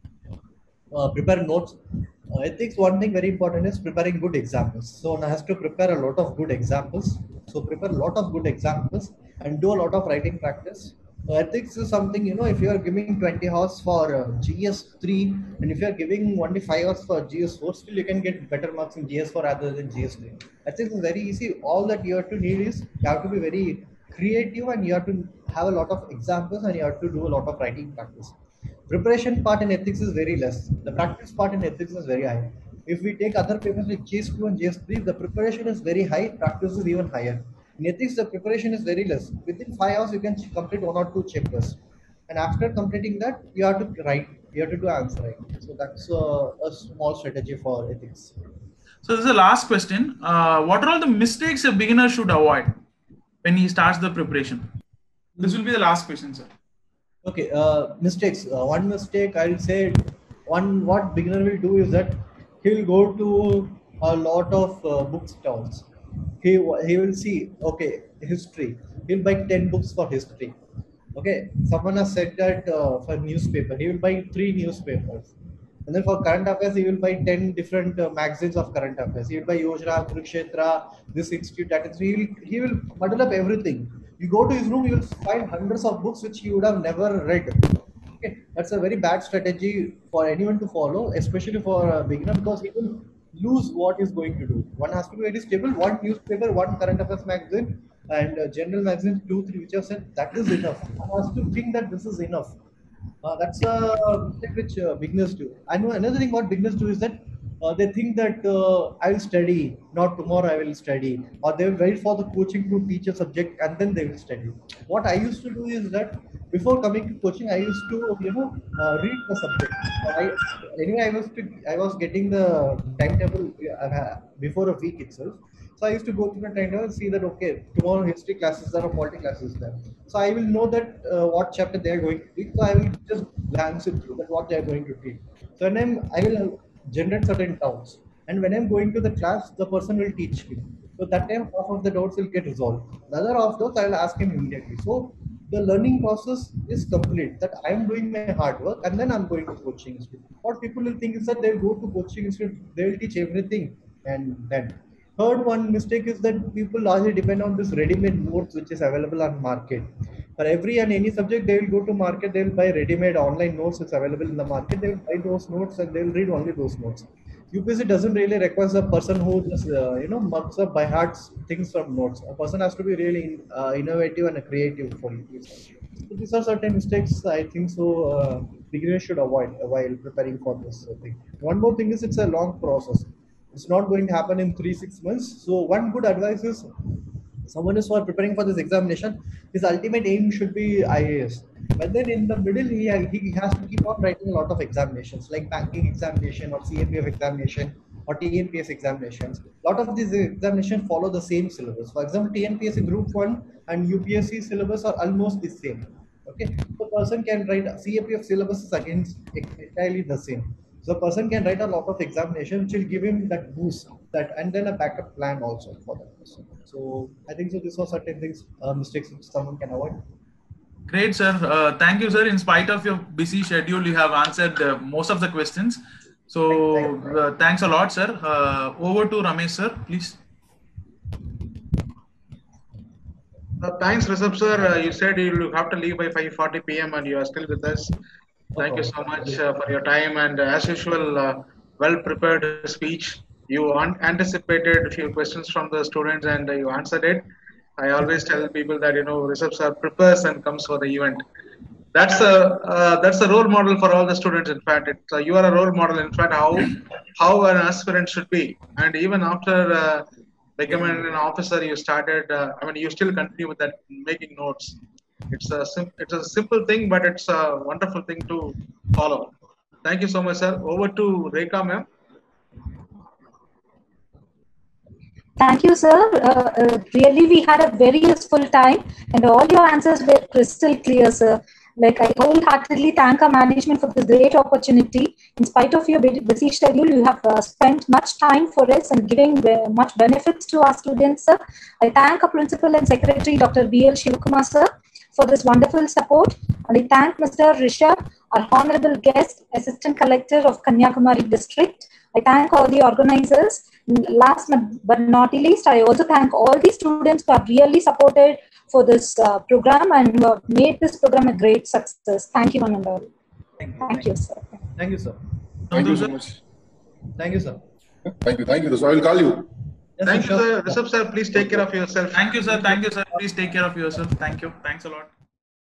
uh, prepare notes. Uh, ethics, one thing very important is preparing good examples. So one has to prepare a lot of good examples. So prepare a lot of good examples and do a lot of writing practice. Uh, ethics is something, you know, if you are giving twenty hours for uh, G S three and if you are giving only five hours for G S four, still you can get better marks in G S four rather than G S three. Ethics is very easy. All that you have to need is you have to be very creative and you have to have a lot of examples and you have to do a lot of writing practice. Preparation part in ethics is very less. The practice part in ethics is very high. If we take other papers like G S two and G S three, the preparation is very high, practice is even higher. In ethics, the preparation is very less. Within five hours, you can complete one or two chapters. And after completing that, you have to write, you have to do answer writing. So that's uh, a small strategy for ethics. So this is the last question. Uh, what are all the mistakes a beginner should avoid when he starts the preparation? This will be the last question, sir. Okay, uh, mistakes. Uh, one mistake I'll say, one what beginner will do is that he will go to a lot of uh, bookstalls. He he will see, okay, history. He'll buy ten books for history. Okay, someone has said that uh, for newspaper, he will buy three newspapers. And then for current affairs, he will buy ten different uh, magazines of current affairs. He will buy Yojana, Kurukshetra, this institute, that institute. He will, he will muddle up everything. You go to his room, you will find hundreds of books which you would have never read. Okay, that's a very bad strategy for anyone to follow, especially for a beginner, because he will lose what he's going to do. One has to be very stable. One newspaper, one current affairs magazine, and uh, general magazines, two, three, which have said that is enough. One has to think that this is enough. Uh, that's a mistake which uh, beginners do. I know another thing what beginners do is that uh, they think that uh, I will study, not tomorrow I will study, or they will wait for the coaching to teach a subject and then they will study. What I used to do is that before coming to coaching, I used to, you know, uh, read the subject. I, anyway, I was to, I was getting the timetable uh, before a week itself. So I used to go through the timetable and see that, okay, tomorrow history classes there or politics classes there. So I will know that uh, what chapter they are going to teach. So I will just glance it through that what they are going to teach. So when I'm, I will generate certain doubts. And when I'm going to the class, the person will teach me. So that time half of the doubts will get resolved. The other half doubts I will ask him immediately. So the learning process is complete. That I am doing my hard work and then I'm going to coaching institute. What people will think is that they'll go to coaching institute, they will teach everything and then. Third one mistake is that people largely depend on this ready-made notes which is available on market. For every and any subject, they will go to market, they will buy ready-made online notes which is available in the market. They will buy those notes and they will read only those notes. U P S C doesn't really require a person who just uh, you know mugs up by heart things from notes. A person has to be really uh, innovative and creative for U P S C. So these are certain mistakes I think so uh, beginners should avoid while preparing for this uh, thing. One more thing is it's a long process. It's not going to happen in three six months. So one good advice is someone is for preparing for this examination, his ultimate aim should be I A S. But then in the middle, he, he has to keep on writing a lot of examinations like banking examination or C A P F examination or T N P S examinations. A lot of these examinations follow the same syllabus. For example, T N P S C Group one and U P S C syllabus are almost the same. Okay, so person can write C A P F syllabus is against entirely the same. So a person can write a lot of examination, which will give him that boost, that and then a backup plan also for that person. So I think so. These are certain things, uh, mistakes which someone can avoid. Great, sir. Uh, thank you, sir. In spite of your busy schedule, you have answered uh, most of the questions. So uh, thanks a lot, sir. Uh, over to Ramesh, sir, please. Uh, thanks, Rishabh sir. Uh, you said you have to leave by five forty p m and you are still with us. Thank you so much uh, for your time, and uh, as usual, uh, well prepared speech. You anticipated a few questions from the students and uh, you answered it. I always tell people that you know Rishabh sir prepares and comes for the event. That's a uh, that's a role model for all the students. In fact, it's, uh, you are a role model. In fact, how how an aspirant should be, and even after uh, becoming an officer, you started. Uh, I mean, you still continue with that making notes. It's a sim- it's a simple thing, but it's a wonderful thing to follow. Thank you so much, sir. Over to Rekha, ma'am. Thank you, sir. Uh, uh, really, we had a very useful time, and all your answers were crystal clear, sir. Like, I wholeheartedly thank our management for this great opportunity. In spite of your busy schedule, you have uh, spent much time for us and giving uh, much benefits to our students, sir. I thank our principal and secretary, Doctor B L Shivakumar, sir, for this wonderful support. And I thank Mister Rishabh, our honorable guest, Assistant Collector of Kanyakumari District. I thank all the organizers. Last but not least, I also thank all the students who have really supported for this uh, program and who have made this program a great success. Thank you, one and all. Thank you, Thank you, sir. Thank you, sir. Thank you so much. Thank you, sir. Thank you. Thank you. So I will call you. Yes, Thank you, sure. sir. Rishabh sir, please take care of yourself. Thank you, sir. Thank you, sir. Please take care of yourself. Thank you. Thanks a lot.